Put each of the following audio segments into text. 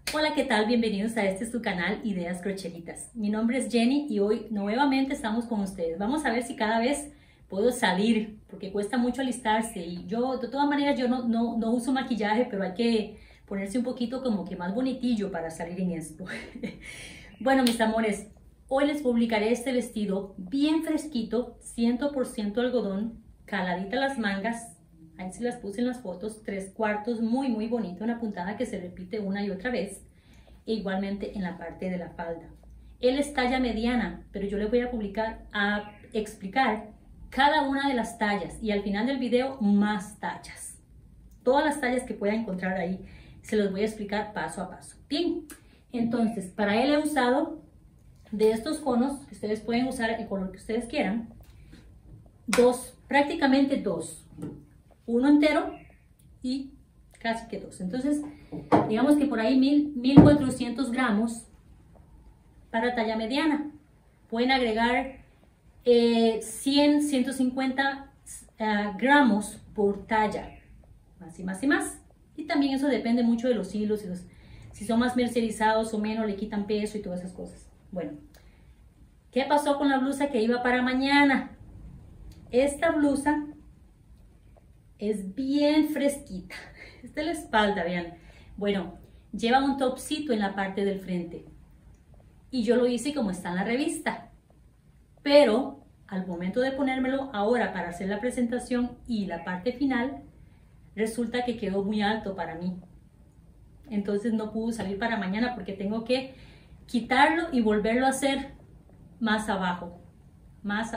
Hola, ¿qué tal? Bienvenidos a este su canal Ideas Crochetitas. Mi nombre es Jenny y hoy nuevamente estamos con ustedes. Vamos a ver si cada vez puedo salir, porque cuesta mucho alistarse y yo, de todas maneras, yo no uso maquillaje, pero hay que ponerse un poquito como que más bonitillo para salir en esto. Bueno, mis amores, hoy les publicaré este vestido bien fresquito, 100% algodón, caladita las mangas. Ahí se las puse en las fotos, 3/4, muy bonito, una puntada que se repite una y otra vez, e igualmente en la parte de la falda. Él es talla mediana, pero yo les voy a explicar cada una de las tallas y al final del video más tallas. Todas las tallas que pueda encontrar ahí, se los voy a explicar paso a paso. Bien, entonces, para él he usado de estos conos, que ustedes pueden usar el color que ustedes quieran, prácticamente dos. Uno entero y casi que dos. Entonces, digamos que por ahí 1400 gramos para talla mediana. Pueden agregar 150 gramos por talla. Más y más y más. Y también eso depende mucho de los hilos. Si son más mercerizados o menos, le quitan peso y todas esas cosas. Bueno, ¿qué pasó con la blusa que iba para mañana? Esta blusa es bien fresquita. Esta es la espalda, vean. Bueno, lleva un topcito en la parte del frente. Y yo lo hice como está en la revista. Pero al momento de ponérmelo ahora para hacer la presentación y la parte final, resulta que quedó muy alto para mí. Entonces no pudo salir para mañana porque tengo que quitarlo y volverlo a hacer más abajo. Más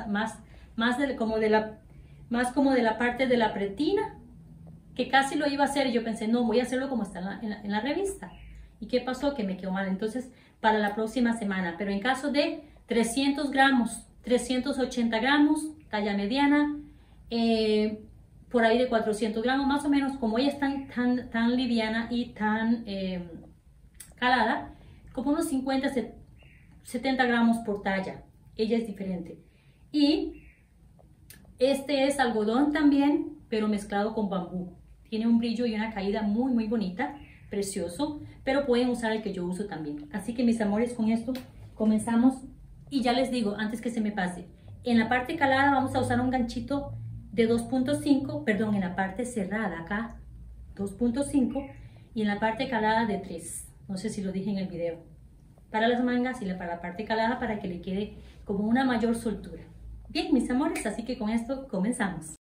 como de la parte de la pretina, que casi lo iba a hacer y yo pensé, no, voy a hacerlo como está en la revista. ¿Y qué pasó? Que me quedó mal. Entonces, para la próxima semana. Pero en caso de 300 gramos, 380 gramos, talla mediana, por ahí de 400 gramos, más o menos, como ella es tan liviana y tan calada, como unos 50, 70 gramos por talla. Ella es diferente. Y este es algodón también, pero mezclado con bambú. Tiene un brillo y una caída muy bonita, precioso, pero pueden usar el que yo uso también. Así que mis amores, con esto comenzamos. Y ya les digo, antes que se me pase, en la parte calada vamos a usar un ganchito de 2.5, perdón, en la parte cerrada acá, 2.5, y en la parte calada de 3. No sé si lo dije en el video. Para las mangas y para la parte calada para que le quede como una mayor soltura. Bien, mis amores, así que con esto comenzamos.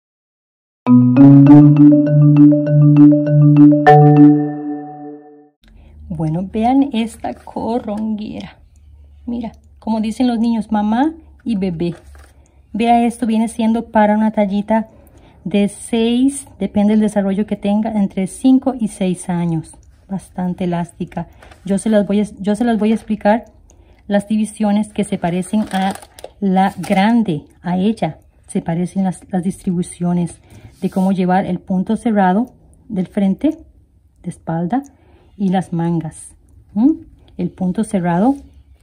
Bueno, vean esta corronguera. Mira, como dicen los niños, mamá y bebé. Vea, esto viene siendo para una tallita de 6, depende del desarrollo que tenga, entre 5 y 6 años. Bastante elástica. Yo se las voy a explicar las divisiones que se parecen a la grande, a ella. Se parecen las distribuciones de cómo llevar el punto cerrado del frente, de espalda, y las mangas. El punto cerrado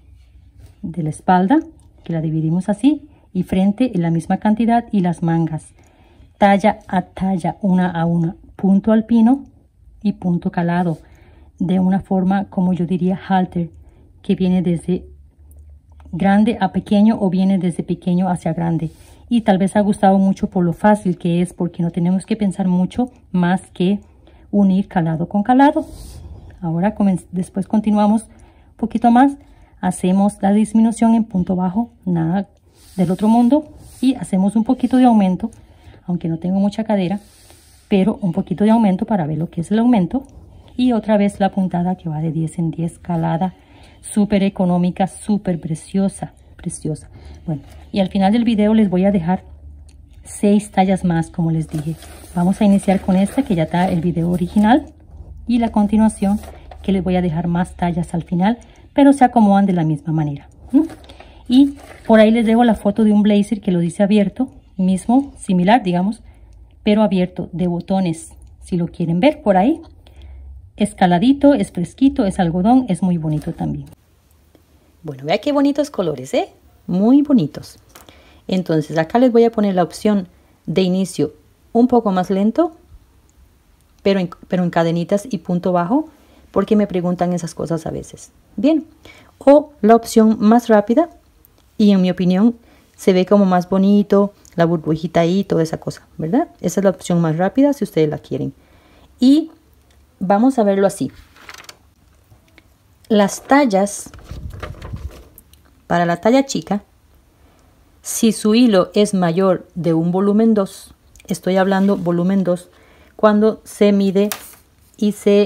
de la espalda, que la dividimos así, y frente en la misma cantidad, y las mangas. Talla a talla, una a una, punto alpino y punto calado, de una forma, como yo diría, halter, que viene desde grande a pequeño o viene desde pequeño hacia grande. Y tal vez ha gustado mucho por lo fácil que es, porque no tenemos que pensar mucho más que unir calado con calado. Ahora después continuamos un poquito más, hacemos la disminución en punto bajo, nada del otro mundo, y hacemos un poquito de aumento, aunque no tengo mucha cadera, pero un poquito de aumento para ver lo que es el aumento. Y otra vez la puntada que va de 10 en 10, calada, súper económica, súper preciosa. Bueno, y al final del video les voy a dejar 6 tallas más, como les dije. Vamos a iniciar con esta, que ya está el video original, y la continuación, que les voy a dejar más tallas al final, pero se acomodan de la misma manera. Y por ahí les dejo la foto de un blazer que lo dice abierto, mismo, similar, digamos, pero abierto, de botones, si lo quieren ver por ahí. Escaladito, es fresquito, es algodón, es muy bonito también. Bueno, vea qué bonitos colores, ¿eh? Muy bonitos. Entonces acá les voy a poner la opción de inicio un poco más lento, pero en cadenitas y punto bajo, porque me preguntan esas cosas a veces. Bien, o la opción más rápida, y en mi opinión se ve como más bonito, la burbujita ahí, toda esa cosa, ¿verdad? Esa es la opción más rápida si ustedes la quieren. Y vamos a verlo así. Las tallas, para la talla chica, si su hilo es mayor de un volumen 2, estoy hablando volumen 2, cuando se mide y se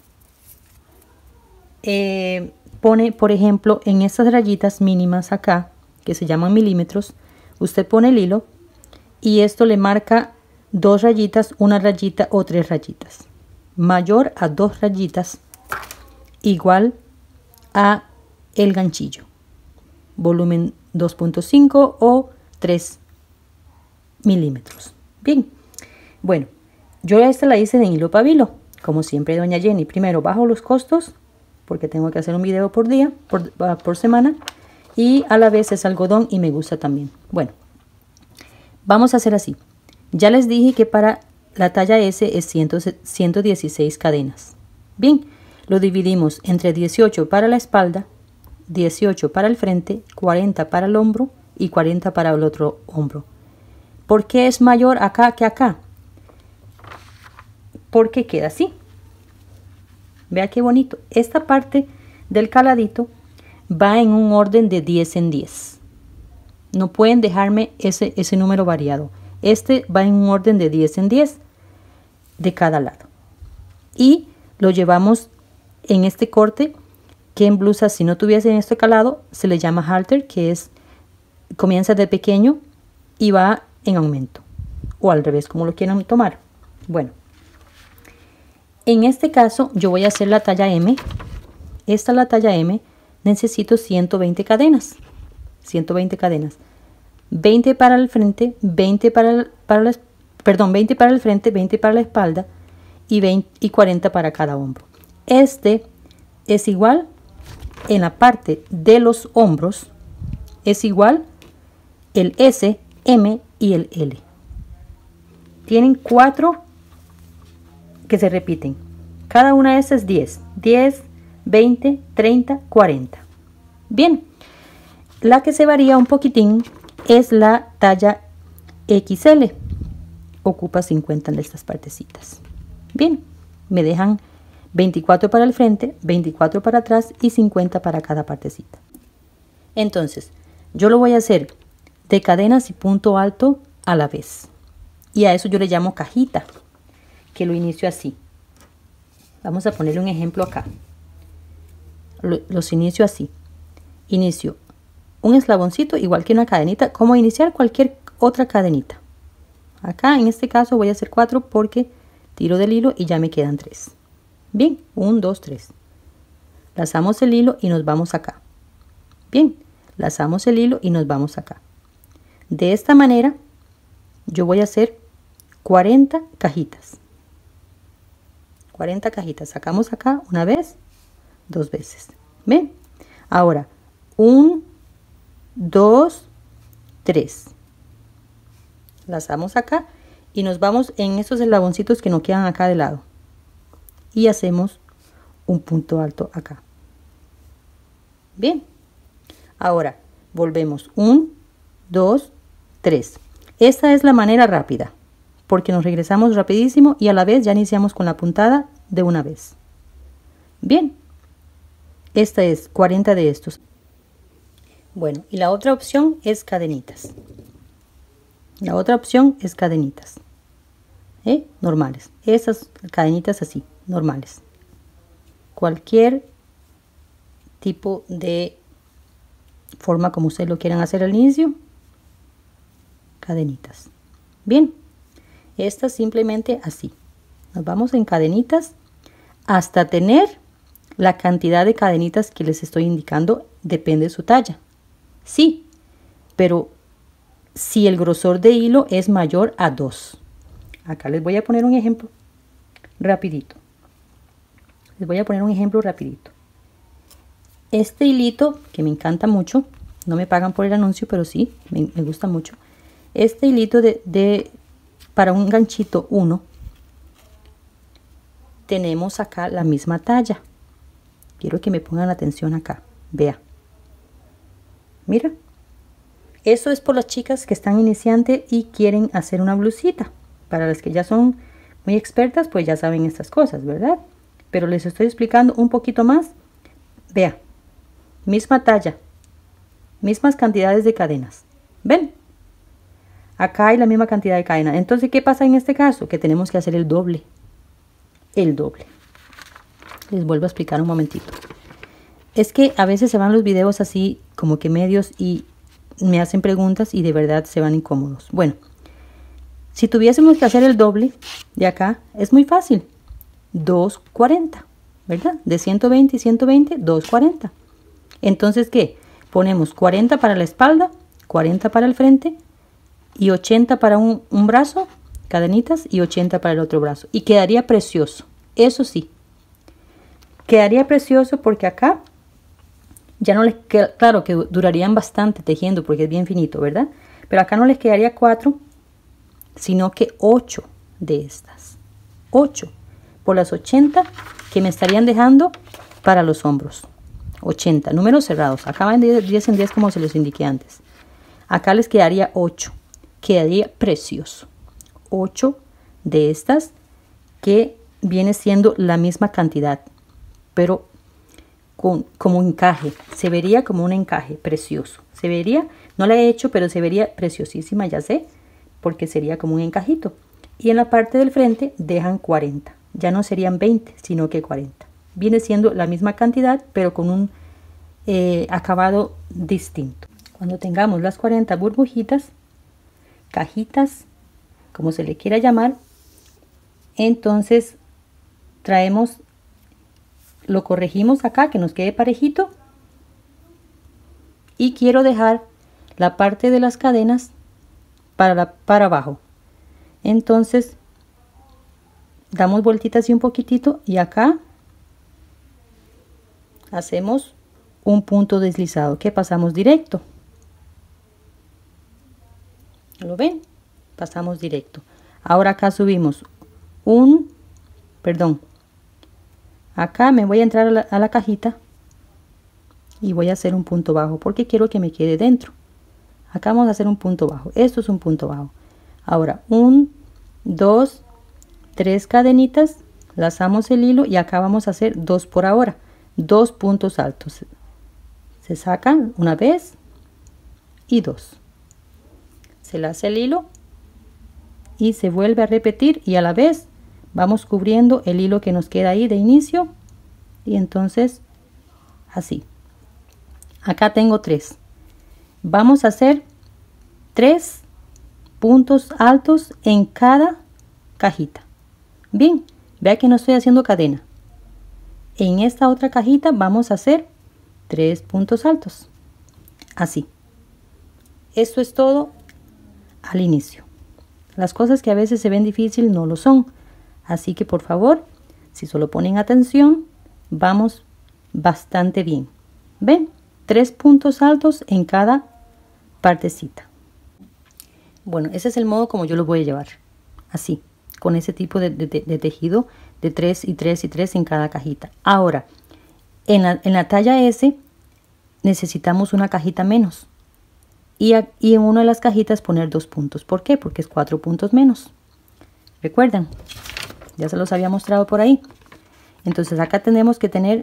pone, por ejemplo, en estas rayitas mínimas acá, que se llaman milímetros, usted pone el hilo y esto le marca 2 rayitas, 1 rayita o 3 rayitas. Mayor a 2 rayitas, igual a el ganchillo. Volumen 2.5 o 3 milímetros. Bien, bueno, yo esta la hice en hilo pabilo, como siempre doña Jenny. Primero bajo los costos, porque tengo que hacer un video por día, por semana, y a la vez es algodón y me gusta también. Bueno, vamos a hacer así. Ya les dije que para la talla S es 116 cadenas. Bien, lo dividimos entre 18 para la espalda, 18 para el frente, 40 para el hombro y 40 para el otro hombro. ¿Por qué es mayor acá que acá? Porque queda así. Vea qué bonito. Esta parte del caladito va en un orden de 10 en 10. No pueden dejarme ese número variado. Este va en un orden de 10 en 10 de cada lado. Y lo llevamos en este corte, que en blusas, si no tuviesen este calado, se le llama halter, que es, comienza de pequeño y va en aumento. O al revés, como lo quieran tomar. Bueno, en este caso yo voy a hacer la talla M. Esta es la talla M. Necesito 120 cadenas. 120 cadenas. 20 para el frente, 20 para el frente, 20 para la espalda y 40 para cada hombro. Este es igual en la parte de los hombros, es igual el S, M y el L. Tienen 4 que se repiten. Cada una de esas es 10, 10, 20, 30, 40. Bien, la que se varía un poquitín es la talla XL. Ocupa 50 de estas partecitas. Bien, me dejan 24 para el frente, 24 para atrás y 50 para cada partecita. Entonces, yo lo voy a hacer de cadenas y punto alto a la vez. Y a eso yo le llamo cajita, que lo inicio así. Vamos a ponerle un ejemplo acá. Los inicio así. Inicio un eslaboncito igual que una cadenita, como iniciar cualquier otra cadenita. Acá en este caso voy a hacer 4 porque tiro del hilo y ya me quedan 3. Bien, 1, 2, 3. Lazamos el hilo y nos vamos acá. Bien, lazamos el hilo y nos vamos acá. De esta manera yo voy a hacer 40 cajitas. 40 cajitas. Sacamos acá una vez, 2 veces. ¿Ven? Ahora, 1, 2, 3. Lazamos acá y nos vamos en esos eslaboncitos que nos quedan acá de lado. Y hacemos un punto alto acá. Bien. Ahora, volvemos. 1, 2, 3. Esta es la manera rápida, porque nos regresamos rapidísimo y a la vez ya iniciamos con la puntada de una vez. Bien. Esta es 40 de estos. Bueno, y la otra opción es cadenitas. La otra opción es cadenitas. Normales. Esas cadenitas así, normales. Cualquier tipo de forma como ustedes lo quieran hacer al inicio. Cadenitas. Bien. Estas simplemente así. Nos vamos en cadenitas hasta tener la cantidad de cadenitas que les estoy indicando. Depende de su talla. Sí, pero si el grosor de hilo es mayor a 2. Acá les voy a poner un ejemplo rapidito. Les voy a poner un ejemplo rapidito. Este hilito, que me encanta mucho, no me pagan por el anuncio, pero sí, me gusta mucho. Este hilito para un ganchito 1, tenemos acá la misma talla. Quiero que me pongan atención acá. Vea. Mira. Eso es por las chicas que están iniciantes y quieren hacer una blusita. Para las que ya son muy expertas, pues ya saben estas cosas, ¿verdad? Pero les estoy explicando un poquito más. Vea. Misma talla. Mismas cantidades de cadenas. ¿Ven? Acá hay la misma cantidad de cadenas. Entonces, ¿qué pasa en este caso? Que tenemos que hacer el doble. El doble. Les vuelvo a explicar un momentito. Es que a veces se van los videos así como que medios y me hacen preguntas y de verdad se van incómodos. Bueno, si tuviésemos que hacer el doble de acá, es muy fácil. 240, ¿verdad? De 120 y 120, 240. Entonces, ¿qué? Ponemos 40 para la espalda, 40 para el frente y 80 para un brazo, cadenitas, y 80 para el otro brazo. Y quedaría precioso. Eso sí. Quedaría precioso porque acá ya no les queda, claro que durarían bastante tejiendo porque es bien finito, ¿verdad? Pero acá no les quedaría 4, sino que 8 de estas. 8 por las 80 que me estarían dejando para los hombros. 80, números cerrados. Acá van de 10 en 10 como se los indiqué antes. Acá les quedaría 8. Quedaría precioso. 8 de estas que viene siendo la misma cantidad, pero como un encaje. Se vería como un encaje precioso. Se vería, no la he hecho, pero se vería preciosísima, ya sé, porque sería como un encajito. Y en la parte del frente dejan 40. Ya no serían 20, sino que 40. Viene siendo la misma cantidad, pero con un acabado distinto. Cuando tengamos las 40 burbujitas, cajitas, como se le quiera llamar, entonces traemos, lo corregimos acá, que nos quede parejito. Y quiero dejar la parte de las cadenas para abajo. Entonces, damos vueltitas así un poquitito y acá hacemos un punto deslizado que pasamos directo. ¿Lo ven? Pasamos directo. Ahora acá subimos acá me voy a entrar a la cajita y voy a hacer un punto bajo porque quiero que me quede dentro. Acá vamos a hacer un punto bajo. Esto es un punto bajo. Ahora 1, 2, 3 cadenitas, lazamos el hilo y acá vamos a hacer 2 por ahora. 2 puntos altos. Se sacan una vez y 2. Se laza el hilo y se vuelve a repetir y a la vez vamos cubriendo el hilo que nos queda ahí de inicio y entonces así. Acá tengo 3. Vamos a hacer 3 puntos altos en cada cajita. Bien, vea que no estoy haciendo cadena. En esta otra cajita vamos a hacer 3 puntos altos. Así. Esto es todo al inicio. Las cosas que a veces se ven difíciles no lo son. Así que por favor, si solo ponen atención, vamos bastante bien. ¿Ven? 3 puntos altos en cada partecita. Bueno, ese es el modo como yo lo voy a llevar. Así, con ese tipo de tejido de 3 y 3 y 3 en cada cajita. Ahora, en la talla S necesitamos una cajita menos. Y en una de las cajitas poner 2 puntos. ¿Por qué? Porque es 4 puntos menos. ¿Recuerdan? Ya se los había mostrado por ahí. Entonces acá tenemos que tener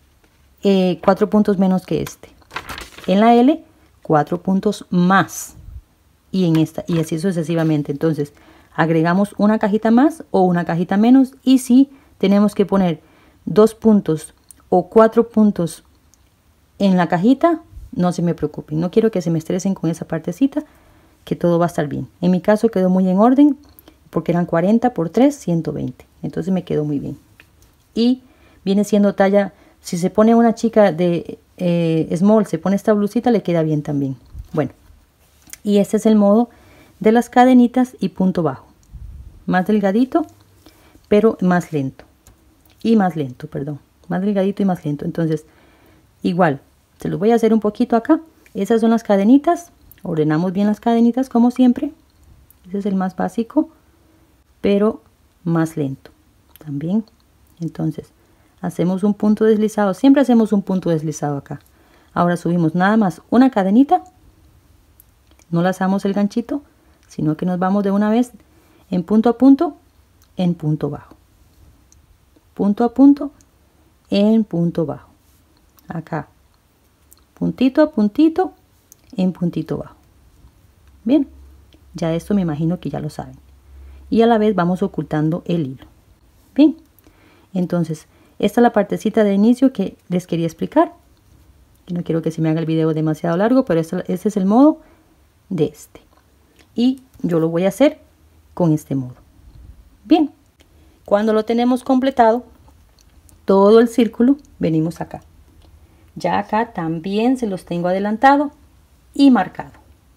4 puntos menos que este. En la L, 4 puntos más. Y en esta, y así sucesivamente. Entonces, agregamos una cajita más o una cajita menos. Y si tenemos que poner 2 puntos o 4 puntos en la cajita, no se me preocupen. No quiero que se me estresen con esa partecita, que todo va a estar bien. En mi caso quedó muy en orden, porque eran 40 por 3, 120. Entonces me quedó muy bien. Y viene siendo talla, si se pone una chica de small, se pone esta blusita, le queda bien también. Bueno, y este es el modo de las cadenitas y punto bajo. Más delgadito, pero más lento. Y más lento, perdón. Más delgadito y más lento. Entonces, igual, se los voy a hacer un poquito acá. Esas son las cadenitas. Ordenamos bien las cadenitas como siempre. Ese es el más básico, pero más lento también. Entonces, hacemos un punto deslizado, siempre hacemos un punto deslizado acá. Ahora subimos nada más una cadenita, no lazamos el ganchito, sino que nos vamos de una vez en punto a punto, en punto bajo. Punto a punto, en punto bajo. Acá, puntito a puntito, en puntito bajo. Bien, ya esto me imagino que ya lo saben. Y a la vez vamos ocultando el hilo. Bien, entonces, esta es la partecita de inicio que les quería explicar. No quiero que se me haga el video demasiado largo, pero este es el modo de este. Y yo lo voy a hacer con este modo. Bien, cuando lo tenemos completado, todo el círculo, venimos acá. Ya acá también se los tengo adelantado y marcado.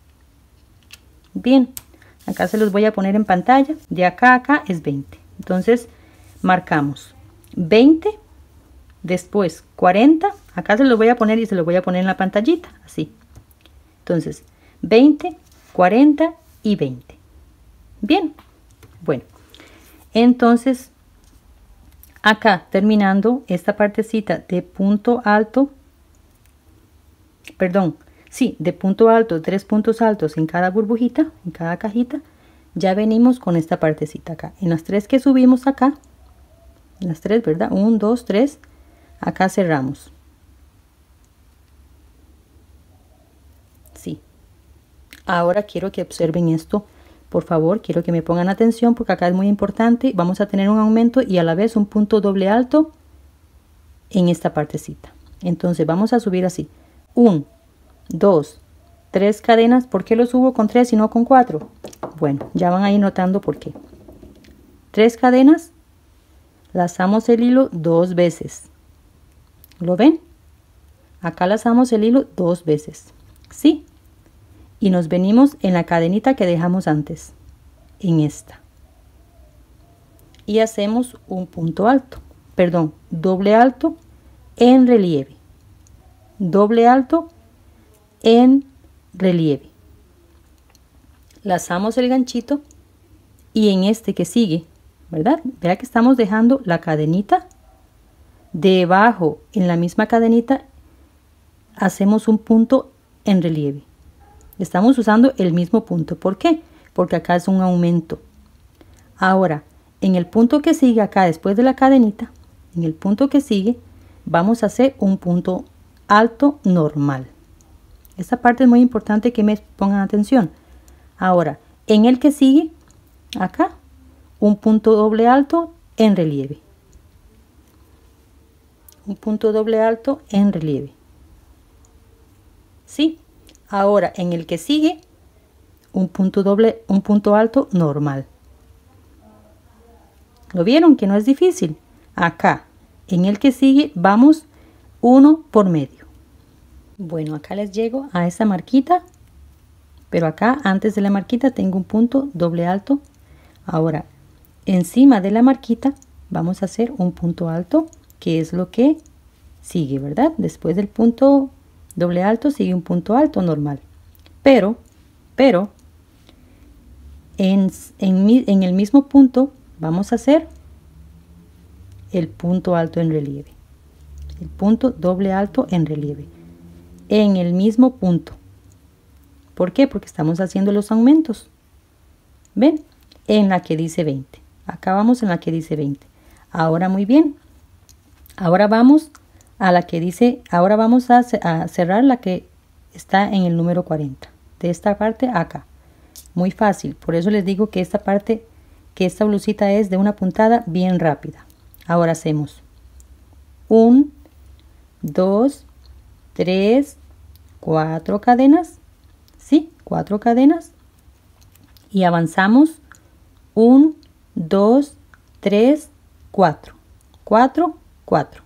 Bien, acá se los voy a poner en pantalla. De acá a acá es 20. Entonces, marcamos 20, después 40. Acá se los voy a poner y se los voy a poner en la pantallita, así. Entonces, 20, 40 y 20. Bien, bueno. Entonces, acá terminando esta partecita de punto alto, perdón, sí, de punto alto, 3 puntos altos en cada burbujita, en cada cajita, ya venimos con esta partecita acá. En las 3 que subimos acá, en las 3, ¿verdad? 1, 2, 3, acá cerramos. Sí. Ahora quiero que observen esto. Por favor, quiero que me pongan atención porque acá es muy importante. Vamos a tener un aumento y a la vez un punto doble alto en esta partecita. Entonces vamos a subir así. 1, 2, 3 cadenas. ¿Por qué lo subo con 3 y no con 4? Bueno, ya van a ir notando por qué. 3 cadenas. Lazamos el hilo 2 veces. ¿Lo ven? Acá lazamos el hilo 2 veces. ¿Sí? Y nos venimos en la cadenita que dejamos antes, en esta. Y hacemos un punto alto, perdón, doble alto en relieve. Doble alto en relieve. Lazamos el ganchito y en este que sigue, ¿verdad? Vea que estamos dejando la cadenita. Debajo, en la misma cadenita, hacemos un punto en relieve. Estamos usando el mismo punto. ¿Por qué? Porque acá es un aumento. Ahora, en el punto que sigue acá, después de la cadenita, en el punto que sigue, vamos a hacer un punto alto normal. Esta parte es muy importante que me pongan atención. Ahora, en el que sigue, acá, un punto doble alto en relieve. Un punto doble alto en relieve. ¿Sí? Ahora en el que sigue un punto alto normal. ¿Lo vieron que no es difícil? Acá en el que sigue vamos uno por medio. Bueno, acá les llego a esa marquita, pero acá antes de la marquita tengo un punto doble alto. Ahora encima de la marquita vamos a hacer un punto alto, que es lo que sigue, ¿verdad? Después del punto doble alto sigue un punto alto normal, pero en el mismo punto vamos a hacer el punto alto en relieve, el punto doble alto en relieve, en el mismo punto. ¿Por qué? Porque estamos haciendo los aumentos. ¿Ven? En la que dice 20. Acá vamos en la que dice 20. Ahora muy bien. Ahora vamos a la que dice, ahora vamos a cerrar la que está en el número 40. De esta parte acá. Muy fácil. Por eso les digo que esta parte, que esta blusita es de una puntada bien rápida. Ahora hacemos 1, 2, 3, 4 cadenas. ¿Sí? 4 cadenas. Y avanzamos 1, 2, 3, 4. 4, 4.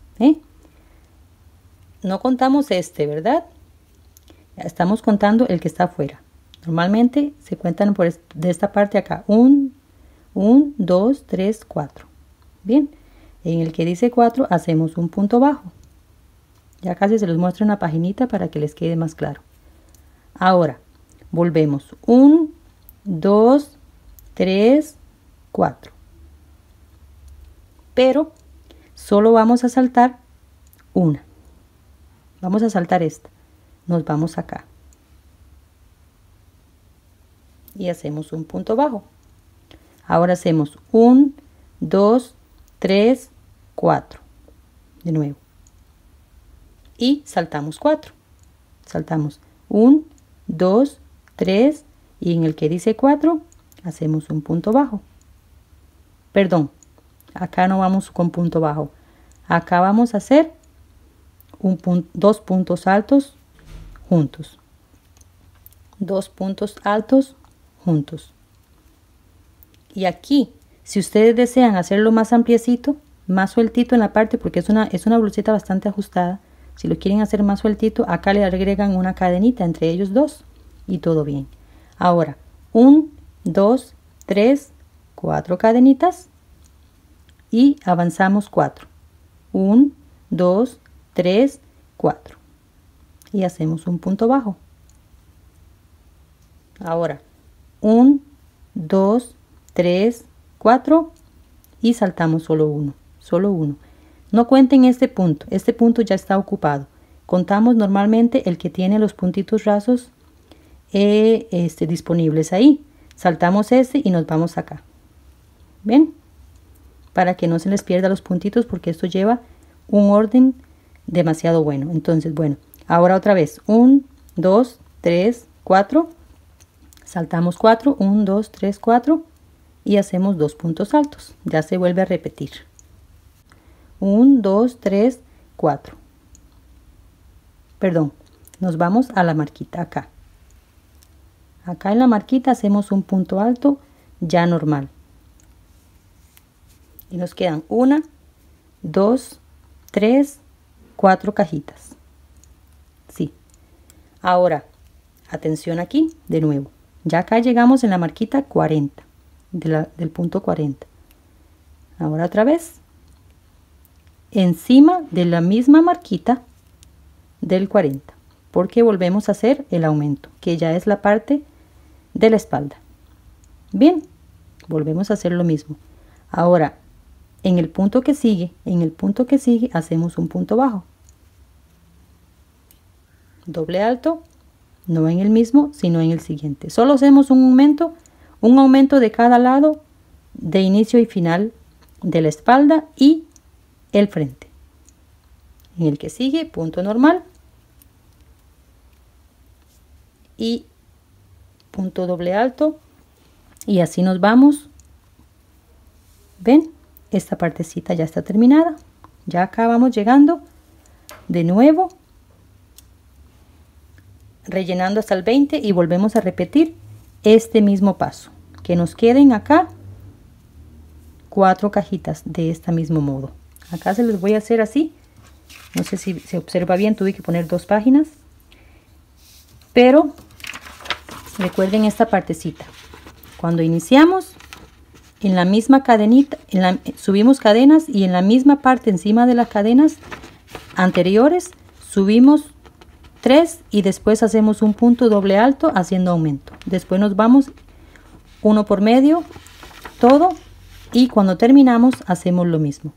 No contamos este, ¿verdad? Estamos contando el que está afuera. Normalmente se cuentan de esta parte acá. 1, 2, 3, 4. Bien. En el que dice 4 hacemos un punto bajo. Ya casi se los muestro en la paginita para que les quede más claro. Ahora, volvemos. 1, 2, 3, 4. Pero solo vamos a saltar una. Vamos a saltar esta. Nos vamos acá. Y hacemos un punto bajo. Ahora hacemos 1, 2, 3, 4. De nuevo. Y saltamos 4. Saltamos 1, 2, 3 y en el que dice 4 hacemos un punto bajo. Perdón, acá no vamos con punto bajo. Acá vamos a hacer dos puntos altos juntos. 2 puntos altos juntos. Y aquí, si ustedes desean hacerlo más ampliecito, más sueltito en la parte, porque es una blusita bastante ajustada, si lo quieren hacer más sueltito, acá le agregan una cadenita entre ellos dos y todo bien. Ahora, 1, 2, 3, 4 cadenitas y avanzamos 4. 1, 2, 3, 4. Y hacemos un punto bajo. Ahora, 1, 2, 3, 4 y saltamos solo uno. No cuenten este punto ya está ocupado. Contamos normalmente el que tiene los puntitos rasos disponibles ahí. Saltamos este y nos vamos acá. ¿Ven? Para que no se les pierda los puntitos porque esto lleva un orden demasiado bueno. Entonces, bueno, ahora otra vez. 1, 2, 3, 4. Saltamos 4. 1, 2, 3, 4. Y hacemos 2 puntos altos. Ya se vuelve a repetir. 1, 2, 3, 4. Perdón, nos vamos a la marquita acá. Acá en la marquita hacemos un punto alto ya normal. Y nos quedan 1, 2, 3, 4 cajitas. Sí. Ahora, atención aquí, de nuevo. Ya acá llegamos en la marquita 40, del punto 40. Ahora otra vez. Encima de la misma marquita del 40, porque volvemos a hacer el aumento, que ya es la parte de la espalda. Bien, volvemos a hacer lo mismo. Ahora, en el punto que sigue, hacemos un punto bajo. Doble alto, no en el mismo, sino en el siguiente. Solo hacemos un aumento de cada lado, de inicio y final de la espalda y el frente. En el que sigue, punto normal y punto doble alto, y así nos vamos. ¿Ven? Esta partecita ya está terminada. Ya acá vamos llegando de nuevo, rellenando hasta el 20 y volvemos a repetir este mismo paso. Que nos queden acá 4 cajitas de este mismo modo. Acá se los voy a hacer así. No sé si se observa bien, tuve que poner 2 páginas. Pero recuerden esta partecita. Cuando iniciamos, en la misma cadenita, subimos cadenas y en la misma parte encima de las cadenas anteriores subimos 3 y después hacemos un punto doble alto haciendo aumento. Después nos vamos uno por medio, todo, y cuando terminamos hacemos lo mismo.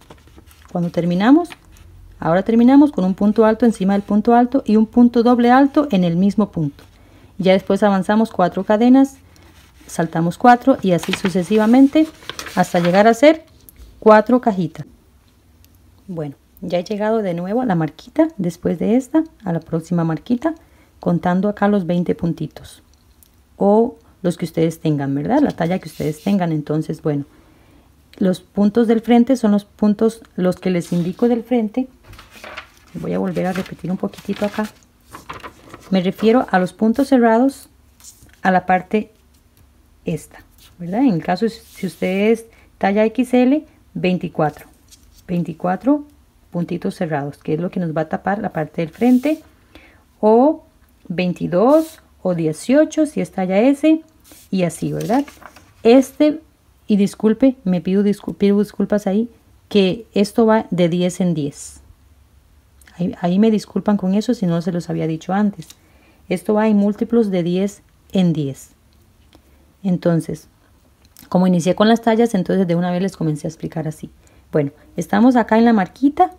Ahora terminamos con un punto alto encima del punto alto y un punto doble alto en el mismo punto. Ya después avanzamos 4 cadenas, saltamos 4 y así sucesivamente hasta llegar a hacer 4 cajitas. Bueno, ya he llegado de nuevo a la marquita, después de esta, a la próxima marquita, contando acá los 20 puntitos. O los que ustedes tengan, ¿verdad? La talla que ustedes tengan. Entonces, bueno, los puntos del frente son los que les indico del frente. Voy a volver a repetir un poquitito acá. Me refiero a los puntos cerrados a la parte esta, ¿verdad? En el caso, si usted es talla XL, 24 puntitos cerrados, que es lo que nos va a tapar la parte del frente, o 22 o 18 si es talla S, y así, ¿verdad? Y disculpe, pido disculpas ahí, que esto va de 10 en 10. Ahí me disculpan con eso si no se los había dicho antes. Esto va en múltiplos de 10 en 10. Entonces, como inicié con las tallas, entonces de una vez les comencé a explicar así. Bueno, estamos acá en la marquita.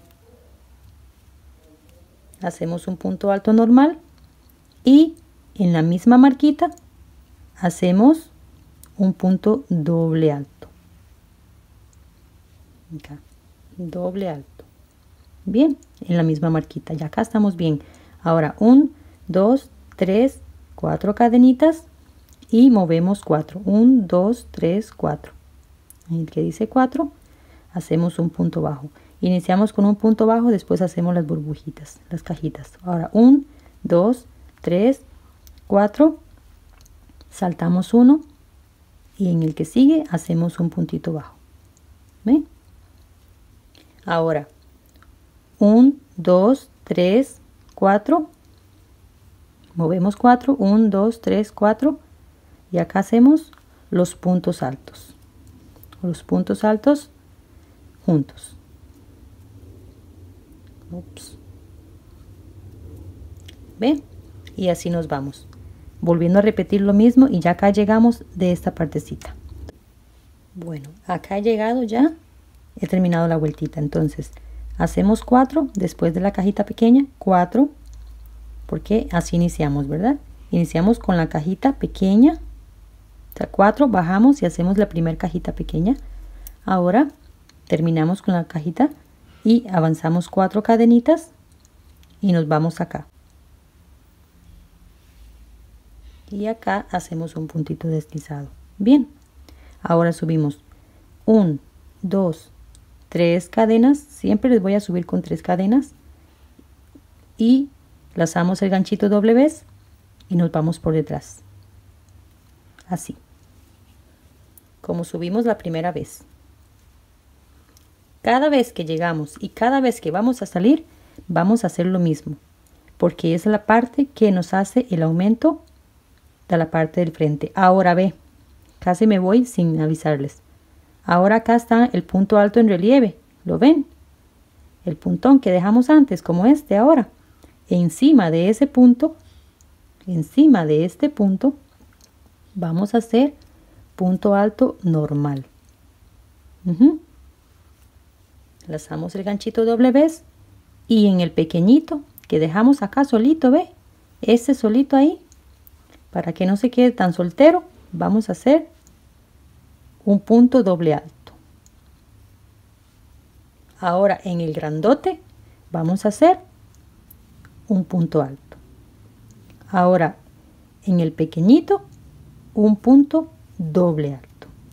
Hacemos un punto alto normal y en la misma marquita hacemos un punto doble alto. Acá, doble alto. Bien, en la misma marquita. Ya acá estamos bien. Ahora 1, 2, 3, 4 cadenitas y movemos 4. 1, 2, 3, 4. En el que dice 4, hacemos un punto bajo. Iniciamos con un punto bajo, después hacemos las burbujitas, las cajitas. Ahora 1, 2, 3, 4. Saltamos 1 y en el que sigue hacemos un puntito bajo. ¿Ven? Ahora 1, 2, 3, 4. Movemos 4, 1, 2, 3, 4. Y acá hacemos los puntos altos. Los puntos altos juntos. Ups. ¿Ven? Y así nos vamos. Volviendo a repetir lo mismo y ya acá llegamos de esta partecita. Bueno, acá he llegado ya. He terminado la vueltita. Entonces, hacemos 4 después de la cajita pequeña. 4. Porque así iniciamos, ¿verdad? Iniciamos con la cajita pequeña. O sea, 4, bajamos y hacemos la primera cajita pequeña. Ahora terminamos con la cajita y avanzamos 4 cadenitas y nos vamos acá. Y acá hacemos un puntito deslizado. Bien, ahora subimos 1, 2, 3 cadenas. Siempre les voy a subir con 3 cadenas. Y lazamos el ganchito doble vez y nos vamos por detrás. Así. Como subimos la primera vez. Cada vez que llegamos y cada vez que vamos a salir, vamos a hacer lo mismo. Porque es la parte que nos hace el aumento de la parte del frente. Ahora ve, casi me voy sin avisarles. Ahora acá está el punto alto en relieve. ¿Lo ven? El puntón que dejamos antes, como este ahora. Encima de ese punto, encima de este punto, vamos a hacer punto alto normal. Lazamos el ganchito doble vez y en el pequeñito que dejamos acá solito, ve, ese solito ahí, para que no se quede tan soltero, vamos a hacer un punto doble alto. Ahora en el grandote vamos a hacer un punto alto. Ahora en el pequeñito un punto doble alto.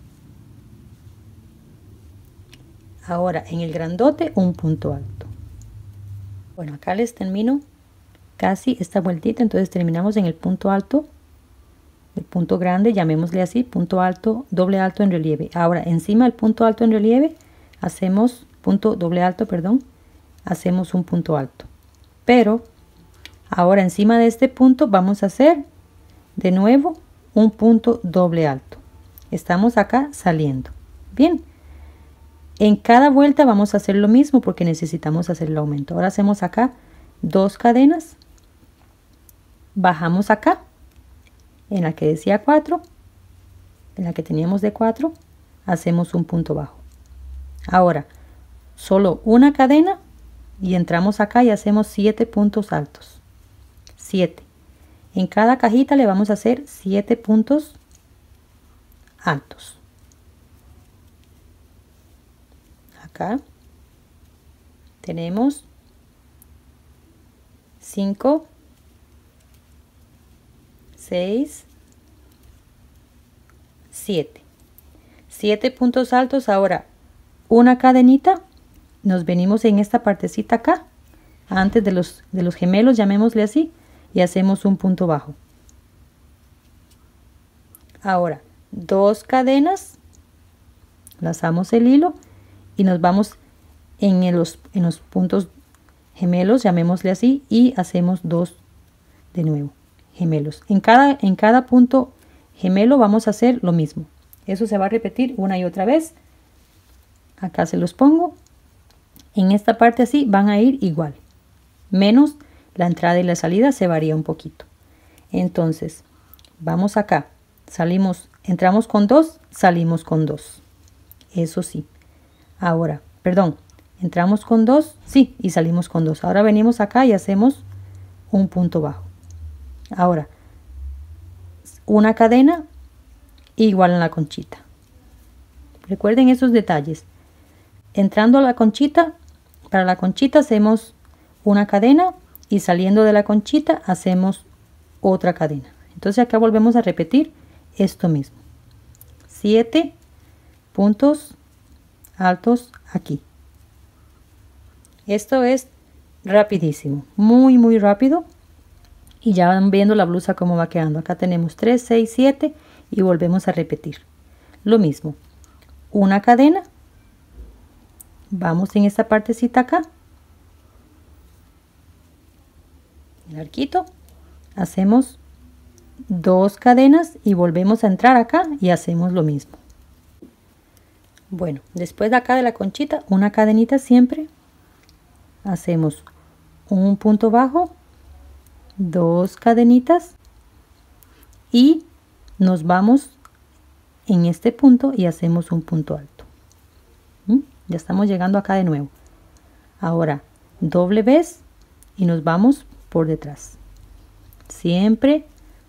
Ahora en el grandote un punto alto. Bueno, acá les termino casi esta vueltita, entonces terminamos en el punto alto, el punto grande, llamémosle así, punto alto, doble alto en relieve. Ahora encima del punto alto en relieve hacemos punto doble alto, perdón, hacemos un punto alto. Pero ahora encima de este punto vamos a hacer de nuevo un punto doble alto. Estamos acá saliendo. Bien. En cada vuelta vamos a hacer lo mismo porque necesitamos hacer el aumento. Ahora hacemos acá 2 cadenas. Bajamos acá. En la que decía 4. En la que teníamos de 4. Hacemos un punto bajo. Ahora, solo una cadena. Y entramos acá y hacemos 7 puntos altos. 7. En cada cajita le vamos a hacer 7 puntos altos. Acá tenemos 5, 6, 7. 7 puntos altos. Ahora una cadenita. Nos venimos en esta partecita acá, antes de los gemelos, llamémosle así, y hacemos un punto bajo. Ahora 2 cadenas, lazamos el hilo y nos vamos en los puntos gemelos, llamémosle así, y hacemos 2 de nuevo gemelos. En cada punto gemelo vamos a hacer lo mismo. Eso se va a repetir una y otra vez. Acá se los pongo. En esta parte así van a ir igual, menos la entrada y la salida se varía un poquito. Entonces vamos acá, salimos, entramos con 2, salimos con 2. Eso sí, Ahora, perdón, entramos con 2, sí, y salimos con 2. Ahora venimos acá y hacemos un punto bajo. Ahora, una cadena igual en la conchita. Recuerden esos detalles. Entrando a la conchita, para la conchita hacemos una cadena y saliendo de la conchita hacemos otra cadena. Entonces acá volvemos a repetir esto mismo. 7 puntos altos aquí. Esto es rapidísimo, muy rápido. Y ya van viendo la blusa cómo va quedando. Acá tenemos 3, 6, 7 y volvemos a repetir. Lo mismo, una cadena. Vamos en esta partecita acá. El arquito. Hacemos 2 cadenas y volvemos a entrar acá y hacemos lo mismo. Bueno, después de acá de la conchita, una cadenita siempre. Hacemos un punto bajo, 2 cadenitas y nos vamos en este punto y hacemos un punto alto. Ya estamos llegando acá de nuevo. Ahora doble vez y nos vamos por detrás. Siempre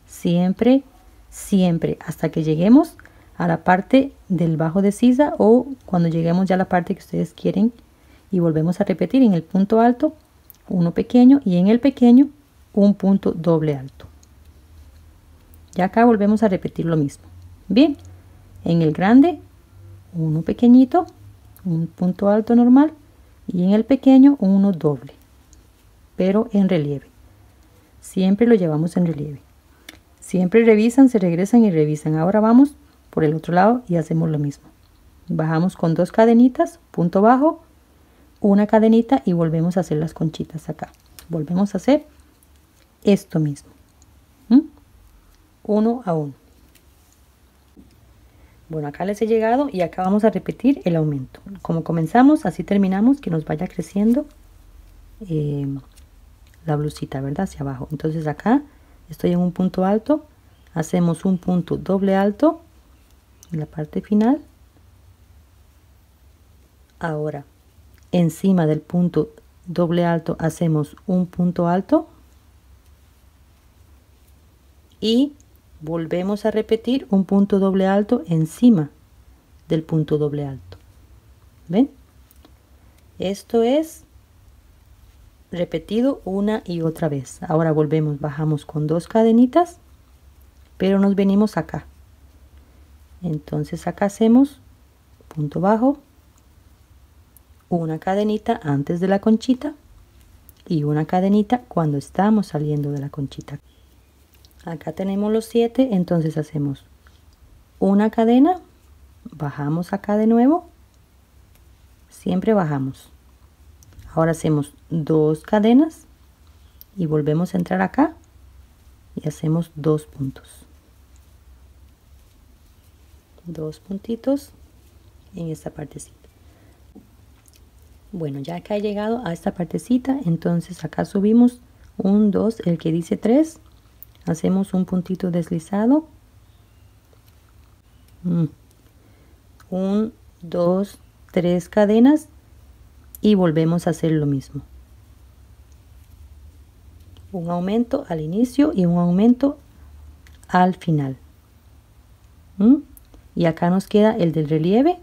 hasta que lleguemos a la parte del bajo de sisa o cuando lleguemos ya a la parte que ustedes quieren, y volvemos a repetir en el punto alto uno pequeño y en el pequeño un punto doble alto. Ya acá volvemos a repetir lo mismo. Bien, en el grande uno pequeñito, un punto alto normal, y en el pequeño uno doble, pero en relieve. Siempre lo llevamos en relieve. Siempre revisan, se regresan y revisan. Ahora vamos por el otro lado y hacemos lo mismo. Bajamos con 2 cadenitas, punto bajo, una cadenita y volvemos a hacer las conchitas acá. Volvemos a hacer esto mismo. Uno a uno. Bueno, acá les he llegado y acá vamos a repetir el aumento. Como comenzamos, así terminamos, que nos vaya creciendo la blusita, ¿verdad? Hacia abajo. Entonces acá estoy en un punto alto, hacemos un punto doble alto en la parte final. Ahora, encima del punto doble alto hacemos un punto alto y volvemos a repetir un punto doble alto encima del punto doble alto. ¿Ven? Esto es repetido una y otra vez. Ahora volvemos, bajamos con 2 cadenitas, pero nos venimos acá. Entonces acá hacemos punto bajo, una cadenita antes de la conchita y una cadenita cuando estamos saliendo de la conchita. Acá tenemos los 7, entonces hacemos una cadena, bajamos acá de nuevo, siempre bajamos. Ahora hacemos 2 cadenas y volvemos a entrar acá y hacemos 2 puntos. 2 puntitos en esta partecita. Bueno, ya que he llegado a esta partecita, entonces acá subimos un 2, el que dice 3, hacemos un puntito deslizado, 1, 2, 3 cadenas y volvemos a hacer lo mismo. Un aumento al inicio y un aumento al final. Y acá nos queda el del relieve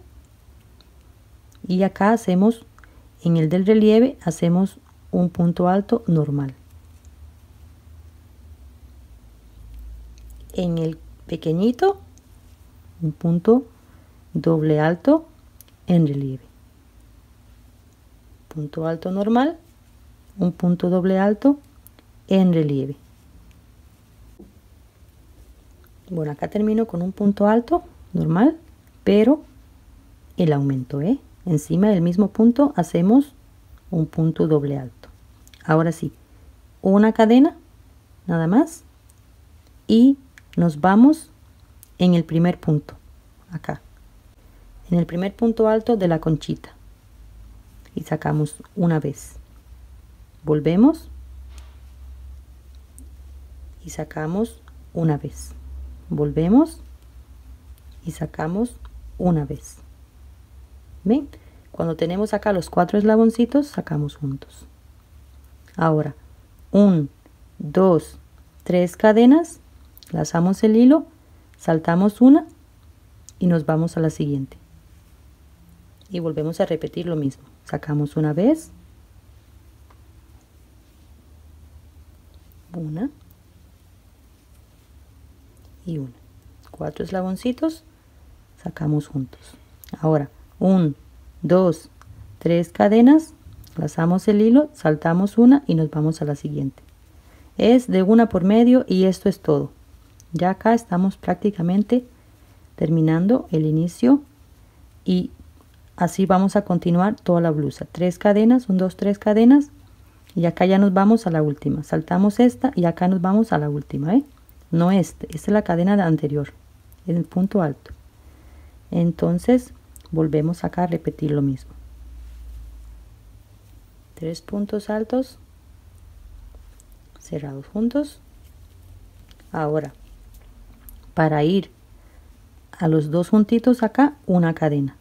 y acá hacemos, en el del relieve hacemos un punto alto normal. En el pequeñito un punto doble alto en relieve. Punto alto normal, un punto doble alto en relieve. Bueno, acá termino con un punto alto normal, pero el aumento, encima del mismo punto hacemos un punto doble alto. Ahora sí, una cadena nada más y nos vamos en el primer punto, acá, en el primer punto alto de la conchita, y sacamos una vez, volvemos y sacamos una vez, volvemos y sacamos una vez. ¿Ven? Cuando tenemos acá los 4 eslaboncitos, sacamos juntos. Ahora, 1, 2, 3 cadenas, lazamos el hilo, saltamos una y nos vamos a la siguiente. Y volvemos a repetir lo mismo. Sacamos una vez, una y una. 4 eslaboncitos, sacamos juntos. Ahora, 1, 2, 3 cadenas, lazamos el hilo, saltamos una y nos vamos a la siguiente. Es de una por medio y esto es todo. Ya acá estamos prácticamente terminando el inicio y así vamos a continuar toda la blusa. 3 cadenas, 1, 2, 3 cadenas y acá ya nos vamos a la última. Saltamos esta y acá nos vamos a la última, no esta es la cadena anterior, en el punto alto. Entonces volvemos acá a repetir lo mismo. 3 puntos altos cerrados juntos. Ahora, para ir a los 2 juntitos acá, una cadena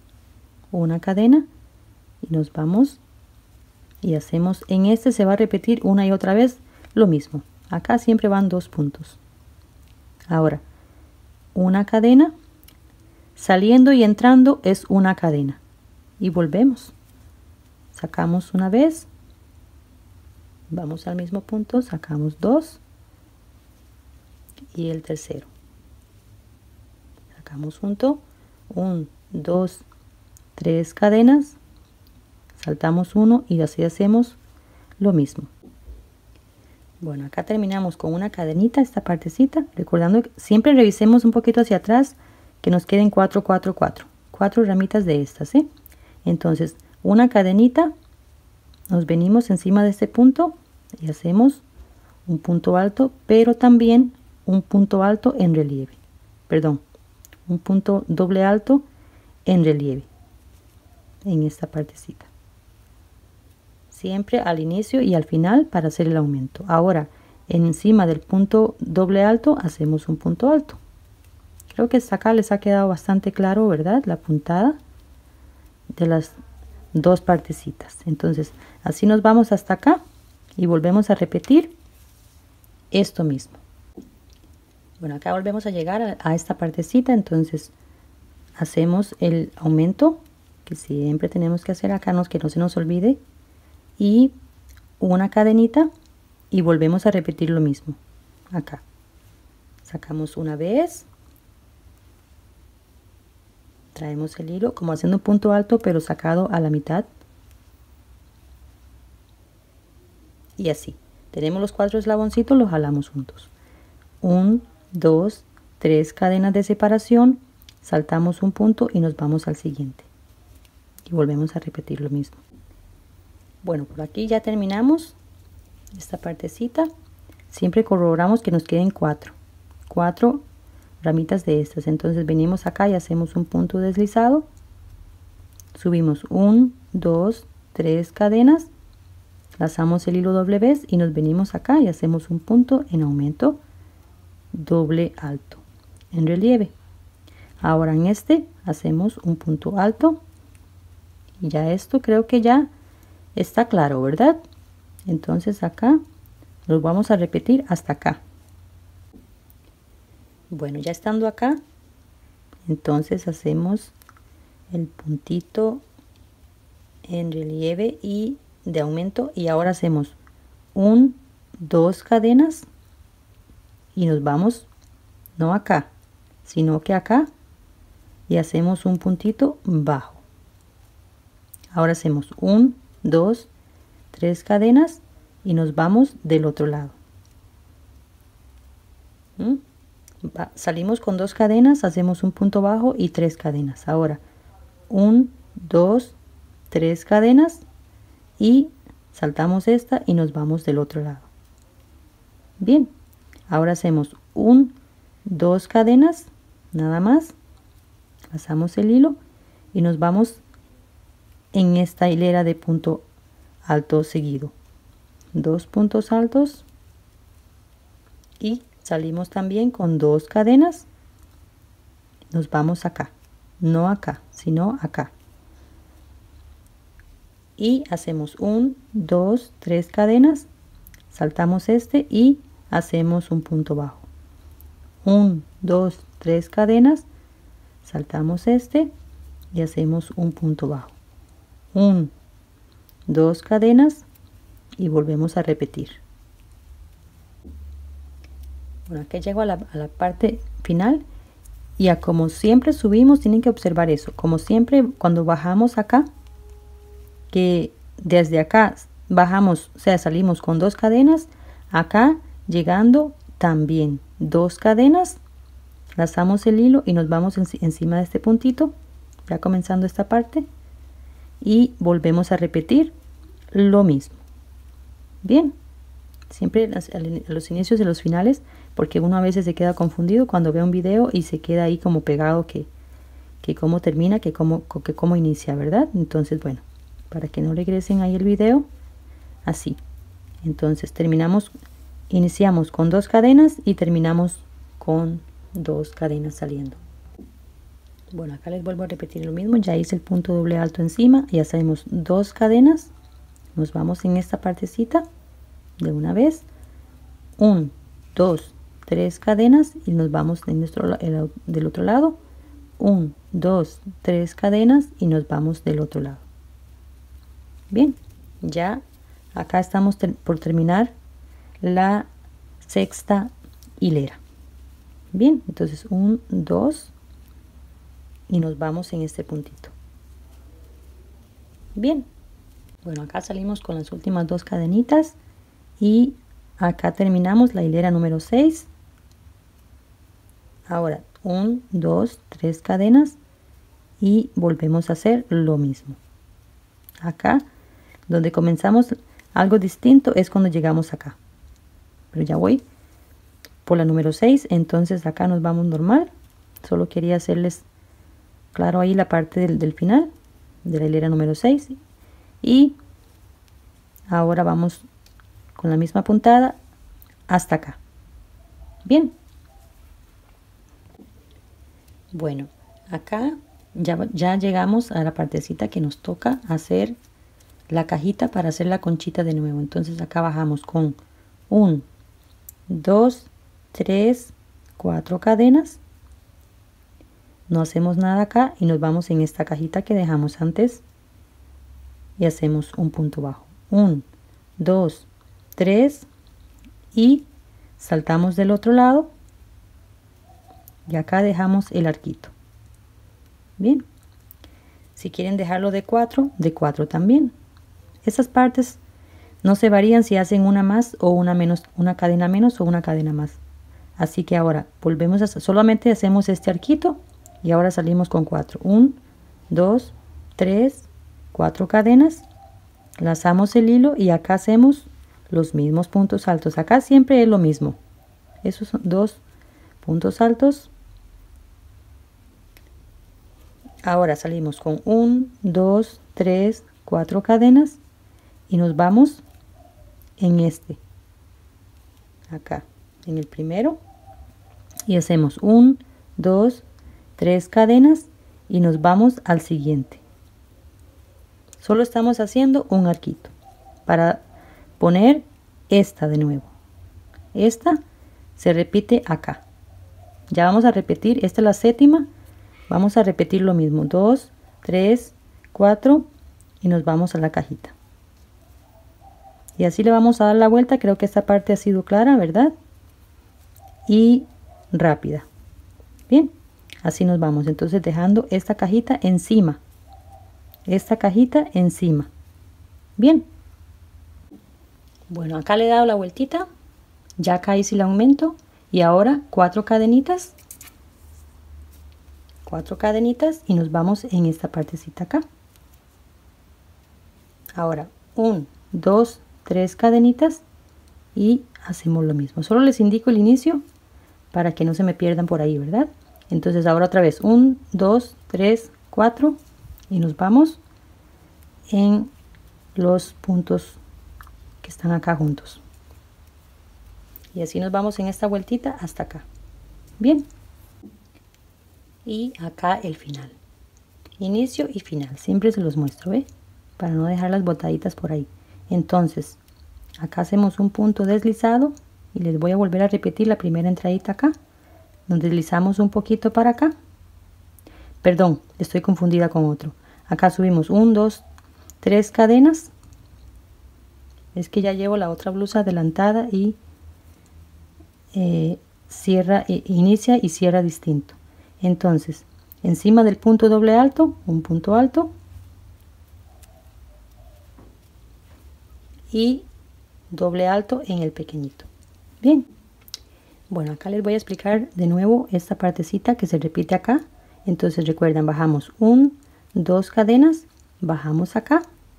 y nos vamos y hacemos, en este se va a repetir una y otra vez lo mismo. Acá siempre van 2 puntos. Ahora, una cadena, saliendo y entrando es una cadena y volvemos. Sacamos una vez, vamos al mismo punto, sacamos 2 y el tercero. Sacamos junto, 1, 2, 3 cadenas, saltamos 1 y así hacemos lo mismo. Bueno, acá terminamos con una cadenita esta partecita, recordando que siempre revisemos un poquito hacia atrás que nos queden 4 ramitas de estas, entonces una cadenita, nos venimos encima de este punto y hacemos un punto alto, pero también un punto alto en relieve, perdón, un punto doble alto en relieve en esta partecita, siempre al inicio y al final para hacer el aumento. Ahora encima del punto doble alto hacemos un punto alto. Creo que hasta acá les ha quedado bastante claro, ¿verdad? La puntada de las 2 partecitas. Entonces así nos vamos hasta acá y volvemos a repetir esto mismo. Bueno, acá volvemos a llegar a esta partecita, entonces hacemos el aumento que siempre tenemos que hacer acá, que no se nos olvide, y una cadenita y volvemos a repetir lo mismo. Acá sacamos una vez, traemos el hilo como haciendo un punto alto pero sacado a la mitad y así tenemos los 4 eslaboncitos, los jalamos juntos. 1, 2, 3 cadenas de separación, saltamos un punto y nos vamos al siguiente y volvemos a repetir lo mismo. Bueno, por aquí ya terminamos esta partecita. Siempre corroboramos que nos queden 4 ramitas de estas. Entonces venimos acá y hacemos un punto deslizado, subimos 1, 2, 3 cadenas, lazamos el hilo doble vez y nos venimos acá y hacemos un punto en aumento doble alto en relieve. Ahora en este hacemos un punto alto y ya esto creo que ya está claro, ¿verdad? Entonces acá los vamos a repetir hasta acá. Bueno, ya estando acá, entonces hacemos el puntito en relieve y de aumento y ahora hacemos 1, 2 cadenas y nos vamos no acá, sino que acá y hacemos un puntito bajo. Ahora hacemos 1, 2, 3 cadenas y nos vamos del otro lado. Salimos con 2 cadenas, hacemos un punto bajo y 3 cadenas. Ahora 1, 2, 3 cadenas y saltamos esta y nos vamos del otro lado. Bien, ahora hacemos 1, 2 cadenas nada más, pasamos el hilo y nos vamos en esta hilera de punto alto seguido, 2 puntos altos y salimos también con 2 cadenas, nos vamos acá, no acá, sino acá, y hacemos 1, 2, 3 cadenas, saltamos este y hacemos un punto bajo. 1, 2, 3 cadenas, saltamos este y hacemos un punto bajo. 1, 2 cadenas y volvemos a repetir. Bueno, aquí llego a la parte final y a como siempre subimos, tienen que observar eso. Como siempre, cuando bajamos acá, que desde acá bajamos, o sea, salimos con 2 cadenas, acá llegando también 2 cadenas, lazamos el hilo y nos vamos encima de este puntito, ya comenzando esta parte, y volvemos a repetir lo mismo. Bien, siempre a los inicios y los finales, porque uno a veces se queda confundido cuando ve un video y se queda ahí como pegado que cómo termina, que cómo inicia, ¿verdad? Entonces, bueno, para que no regresen ahí el video, así. Entonces iniciamos con 2 cadenas y terminamos con 2 cadenas saliendo. Bueno, acá les vuelvo a repetir lo mismo, ya hice el punto doble alto encima y hacemos 2 cadenas, nos vamos en esta partecita de una vez, 1, 2, 3 cadenas y nos vamos del otro lado, 1, 2, 3 cadenas y nos vamos del otro lado. Bien, ya acá estamos por terminar la sexta hilera. Bien, entonces 1, 2 y nos vamos en este puntito. Bien, bueno, acá salimos con las últimas 2 cadenitas y acá terminamos la hilera número 6. Ahora 1, 2, 3 cadenas y volvemos a hacer lo mismo. Acá donde comenzamos algo distinto es cuando llegamos acá, pero ya voy por la número 6, entonces acá nos vamos normal. Solo quería hacerles claro ahí la parte del final de la hilera número 6 y ahora vamos con la misma puntada hasta acá. Bien, bueno, acá ya llegamos a la partecita que nos toca hacer la cajita para hacer la conchita de nuevo. Entonces acá bajamos con 1, 2, 3, 4 cadenas, no hacemos nada acá y nos vamos en esta cajita que dejamos antes y hacemos un punto bajo. 1, 2, 3 y saltamos del otro lado y acá dejamos el arquito. Bien, si quieren dejarlo de 4 también. Estas partes no se varían si hacen una más o una menos, una cadena menos o una cadena más. Así que ahora volvemos a solamente hacemos este arquito y ahora salimos con 4. 1, 2, 3, 4 cadenas, lazamos el hilo y acá hacemos los mismos puntos altos. Acá siempre es lo mismo. Esos son 2 puntos altos. Ahora salimos con 1, 2, 3, 4 cadenas y nos vamos en este, acá, en el primero y hacemos 1, 2, 3 cadenas y nos vamos al siguiente. Solo estamos haciendo un arquito para poner esta de nuevo. Esta se repite acá. Ya vamos a repetir, esta es la séptima. Vamos a repetir lo mismo, 2, 3, 4 y nos vamos a la cajita. Y así le vamos a dar la vuelta. Creo que esta parte ha sido clara, ¿verdad? Y rápida. Bien, así nos vamos. Entonces dejando esta cajita encima. Esta cajita encima. Bien. Bueno, acá le he dado la vueltita. Ya acá hice el aumento. Y ahora 4 cadenitas. 4 cadenitas y nos vamos en esta partecita acá. Ahora 1, 2, 3 cadenitas y hacemos lo mismo. Solo les indico el inicio para que no se me pierdan por ahí, ¿verdad? Entonces ahora otra vez 1, 2, 3, 4 y nos vamos en los puntos que están acá juntos. Y así nos vamos en esta vueltita hasta acá. Bien. Y acá el final. Inicio y final. Siempre se los muestro, ¿ve? para no dejar las botaditas por ahí. Entonces, acá hacemos un punto deslizado y les voy a volver a repetir la primera entradita acá. Nos deslizamos un poquito para acá. Perdón, estoy confundida con otro. Acá subimos 1, 2, 3 cadenas. Es que ya llevo la otra blusa adelantada y inicia y cierra distinto. Entonces, encima del punto doble alto, un punto alto y doble alto en el pequeñito. Bien, bueno, acá les voy a explicar de nuevo esta partecita que se repite acá. Entonces recuerdan, bajamos 1, 2 cadenas, bajamos acá.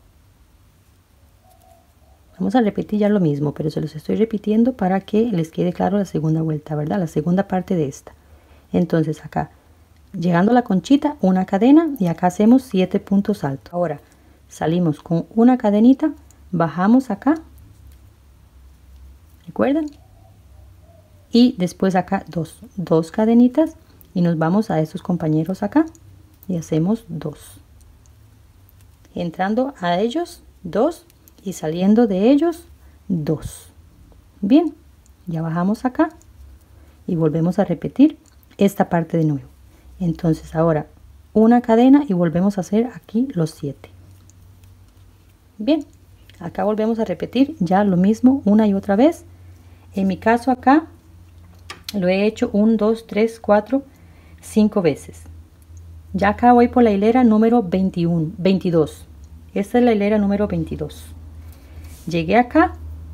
Vamos a repetir ya lo mismo, pero se los estoy repitiendo para que les quede claro la segunda vuelta, ¿verdad? La segunda parte de esta. Entonces acá, llegando a la conchita, una cadena y acá hacemos 7 puntos altos. Ahora salimos con una cadenita, bajamos acá, ¿recuerdan? Y después acá dos cadenitas y nos vamos a esos compañeros acá y hacemos 2. Entrando a ellos 2 y saliendo de ellos 2. Bien, ya bajamos acá y volvemos a repetir esta parte de nuevo. Entonces ahora una cadena y volvemos a hacer aquí los 7. Bien, acá volvemos a repetir ya lo mismo una y otra vez. En mi caso acá lo he hecho 1, 2, 3, 4, 5 veces. Ya acá voy por la hilera número 22. Esta es la hilera número 22. Llegué acá.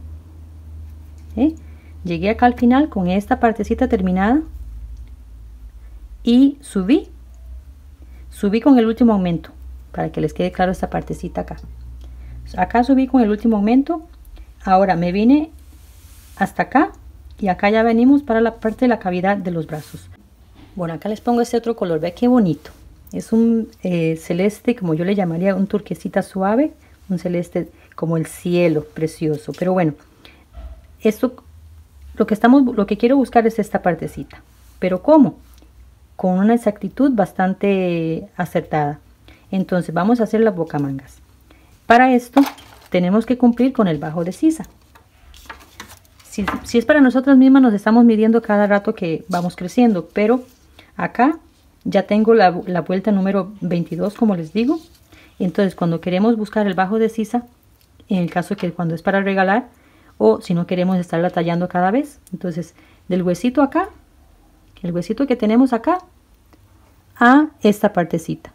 Llegué acá al final con esta partecita terminada. Y subí con el último aumento. Para que les quede claro esta partecita acá. Acá subí con el último aumento. Ahora me vine hasta acá. Y acá ya venimos para la parte de la cavidad de los brazos. Bueno, acá les pongo este otro color. Vean qué bonito. Es un celeste, como yo le llamaría, un turquesita suave. Un celeste como el cielo, precioso. Pero bueno, esto, lo que quiero buscar es esta partecita. ¿Pero cómo? Con una exactitud bastante acertada. Entonces vamos a hacer las bocamangas. Para esto tenemos que cumplir con el bajo de sisa. Si es para nosotras mismas, nos estamos midiendo cada rato que vamos creciendo, pero acá ya tengo la vuelta número 22, como les digo. Entonces cuando queremos buscar el bajo de sisa, en el caso que cuando es para regalar, o si no queremos estarla tallando cada vez, entonces del huesito acá, el huesito que tenemos acá, a esta partecita.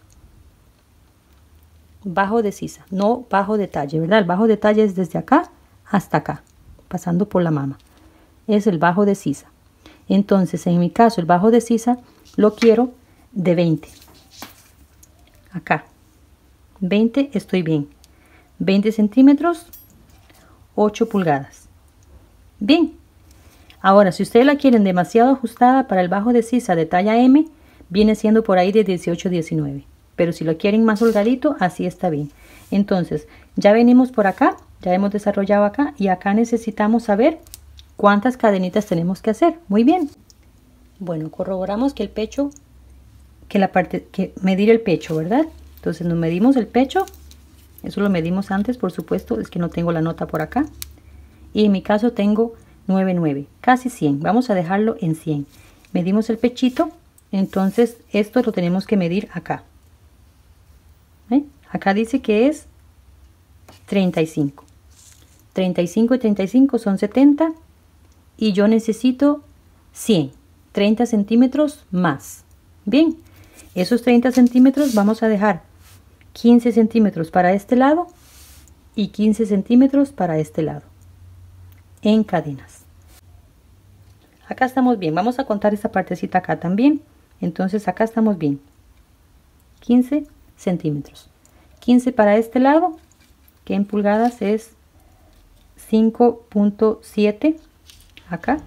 Bajo de sisa, no bajo de talle, ¿verdad? El bajo de talle es desde acá hasta acá, pasando por la mama. Es el bajo de sisa. Entonces, en mi caso, el bajo de sisa lo quiero de 20. Acá. 20, estoy bien. 20 centímetros, 8 pulgadas. Bien. Ahora, si ustedes la quieren demasiado ajustada para el bajo de sisa de talla M, viene siendo por ahí de 18, 19. Pero si lo quieren más holgadito, así está bien. Entonces, ya venimos por acá, ya hemos desarrollado acá y acá necesitamos saber cuántas cadenitas tenemos que hacer. Muy bien. Bueno, corroboramos que el pecho, que medir el pecho, ¿verdad? Entonces nos medimos el pecho. Eso lo medimos antes, por supuesto, es que no tengo la nota por acá. Y en mi caso tengo 9,9, casi 100. Vamos a dejarlo en 100. Medimos el pechito, entonces esto lo tenemos que medir acá. Acá dice que es 35. 35 y 35 son 70 y yo necesito 100, 30 centímetros más. Bien, esos 30 centímetros vamos a dejar 15 centímetros para este lado y 15 centímetros para este lado en cadenas. Acá estamos bien, vamos a contar esta partecita acá también. Entonces acá estamos bien, 15 centímetros, 15 para este lado, que en pulgadas es 5.7 acá,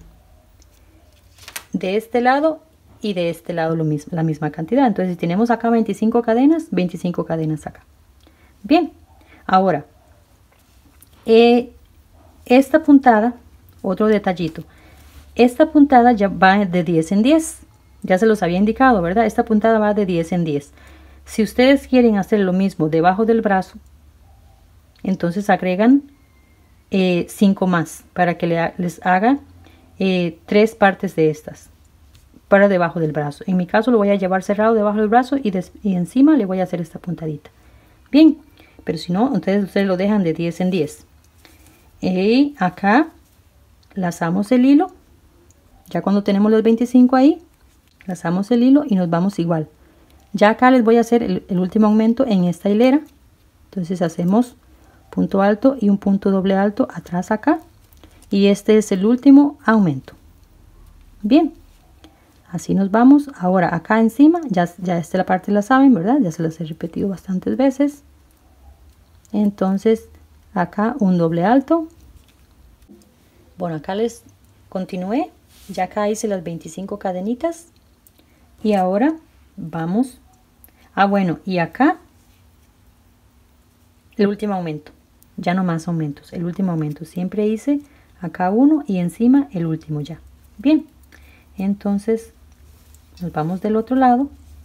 de este lado y de este lado lo mismo, la misma cantidad. Entonces si tenemos acá 25 cadenas, 25 cadenas acá. Bien, ahora esta puntada, otro detallito, esta puntada ya va de 10 en 10, ya se los había indicado, ¿verdad? Esta puntada va de 10 en 10. Si ustedes quieren hacer lo mismo debajo del brazo, entonces agregan 5 más para que les haga 3 partes de estas para debajo del brazo. En mi caso lo voy a llevar cerrado debajo del brazo y encima le voy a hacer esta puntadita. Bien, pero si no, entonces ustedes lo dejan de 10 en 10. Acá lazamos el hilo. Ya cuando tenemos los 25 ahí, lazamos el hilo y nos vamos igual. Ya acá les voy a hacer el último aumento en esta hilera. Entonces hacemos punto alto y un punto doble alto atrás acá. Y este es el último aumento. Bien, así nos vamos. Ahora acá encima, ya esta la parte la saben, ¿verdad? Ya se las he repetido bastantes veces. Entonces acá un doble alto. Bueno, acá les continué. Ya acá hice las 25 cadenitas. Y ahora vamos. Bueno, y acá el último aumento. Ya no más aumentos. El último aumento. Siempre hice acá uno y encima el último ya. Bien. Entonces nos vamos del otro lado.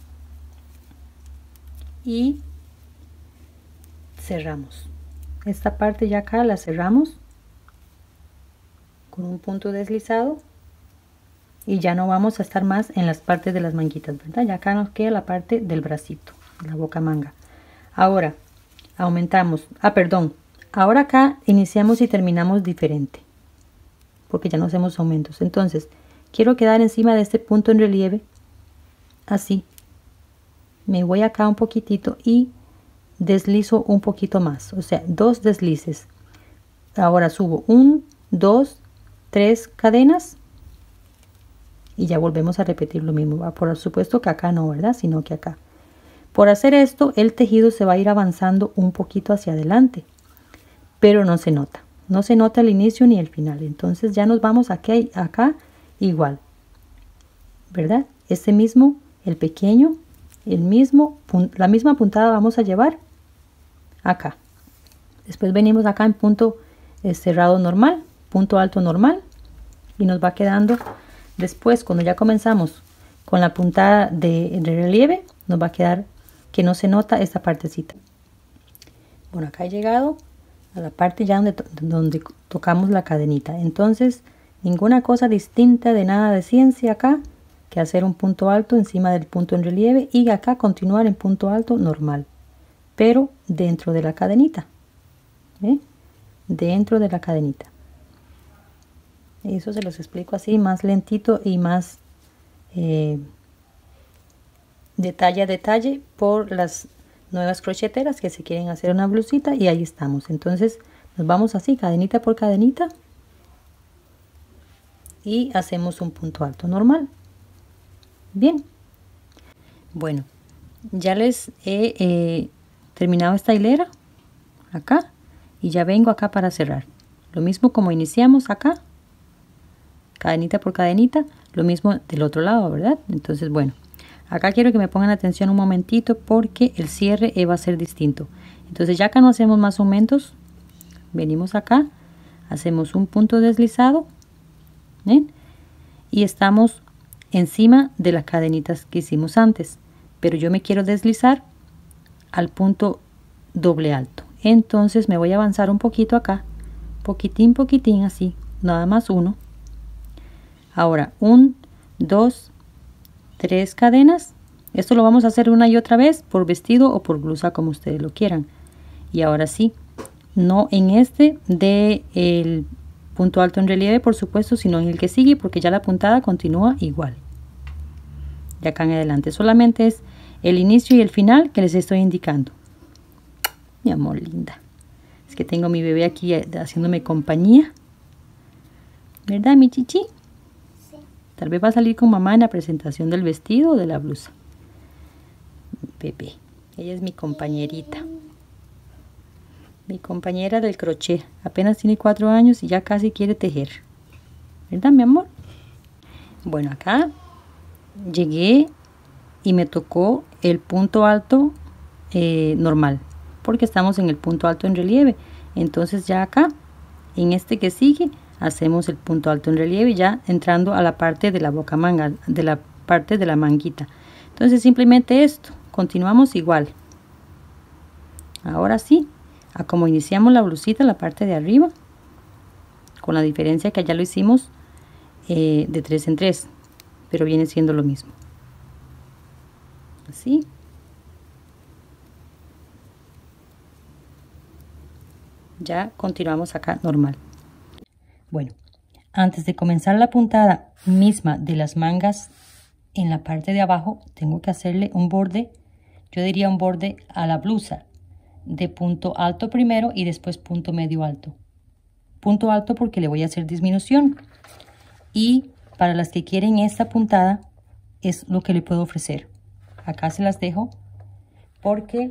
Y cerramos. Esta parte ya acá la cerramos con un punto deslizado. Y ya no vamos a estar más en las partes de las manguitas, ¿verdad? Ya acá nos queda la parte del bracito, la boca manga. Ahora aumentamos, perdón, ahora acá iniciamos y terminamos diferente, porque ya no hacemos aumentos. Entonces quiero quedar encima de este punto en relieve, así. Me voy acá un poquitito y deslizo un poquito más, o sea, 2 deslices. Ahora subo 1, 2, 3 cadenas. Y ya volvemos a repetir lo mismo. Por supuesto que acá no, ¿verdad? Sino que acá. Por hacer esto, el tejido se va a ir avanzando un poquito hacia adelante. Pero no se nota. No se nota el inicio ni el final. Entonces ya nos vamos acá igual. ¿Verdad? Este mismo, el pequeño, la misma puntada vamos a llevar acá. Después venimos acá en punto cerrado normal, punto alto normal. Y nos va quedando... Después, cuando ya comenzamos con la puntada de relieve, nos va a quedar que no se nota esta partecita. Bueno, acá he llegado a la parte ya donde tocamos la cadenita. Entonces, ninguna cosa distinta de nada de ciencia acá que hacer un punto alto encima del punto en relieve y acá continuar en punto alto normal, pero dentro de la cadenita. Dentro de la cadenita. Eso se los explico así, más lentito y más detalle a detalle por las nuevas crocheteras que se quieren hacer una blusita. Y ahí estamos. Entonces nos vamos así, cadenita por cadenita. Y hacemos un punto alto normal. Bien. Bueno, ya les he terminado esta hilera acá. Y ya vengo acá para cerrar. Lo mismo como iniciamos acá. Cadenita por cadenita, lo mismo del otro lado, ¿verdad? Entonces, bueno, acá quiero que me pongan atención un momentito porque el cierre va a ser distinto. Entonces, ya acá no hacemos más aumentos, venimos acá, hacemos un punto deslizado, ¿ven? Y estamos encima de las cadenitas que hicimos antes, pero yo me quiero deslizar al punto doble alto. Entonces, me voy a avanzar un poquito acá, poquitín, así, nada más uno. Ahora, 1, 2, 3 cadenas. Esto lo vamos a hacer una y otra vez por vestido o por blusa, como ustedes lo quieran. Y ahora sí, no en este de el punto alto en relieve, por supuesto, sino en el que sigue, porque ya la puntada continúa igual. De acá en adelante, solamente es el inicio y el final que les estoy indicando. Mi amor linda. Es que tengo a mi bebé aquí haciéndome compañía. ¿Verdad, mi chichi? Tal vez va a salir con mamá en la presentación del vestido o de la blusa. Bebé. Ella es mi compañerita. Mi compañera del crochet. Apenas tiene 4 años y ya casi quiere tejer. ¿Verdad, mi amor? Bueno, acá llegué y me tocó el punto alto normal. Porque estamos en el punto alto en relieve. Entonces ya acá, en este que sigue, hacemos el punto alto en relieve ya entrando a la parte de la boca manga, de la parte de la manguita. Entonces simplemente esto, continuamos igual. Ahora sí, a como iniciamos la blusita en la parte de arriba, con la diferencia que allá lo hicimos de 3 en 3, pero viene siendo lo mismo. Así. Ya continuamos acá normal. Bueno, antes de comenzar la puntada misma de las mangas en la parte de abajo, tengo que hacerle un borde, yo diría un borde a la blusa, de punto alto primero y después punto medio alto. Punto alto porque le voy a hacer disminución. Y para las que quieren esta puntada, es lo que le puedo ofrecer. Acá se las dejo porque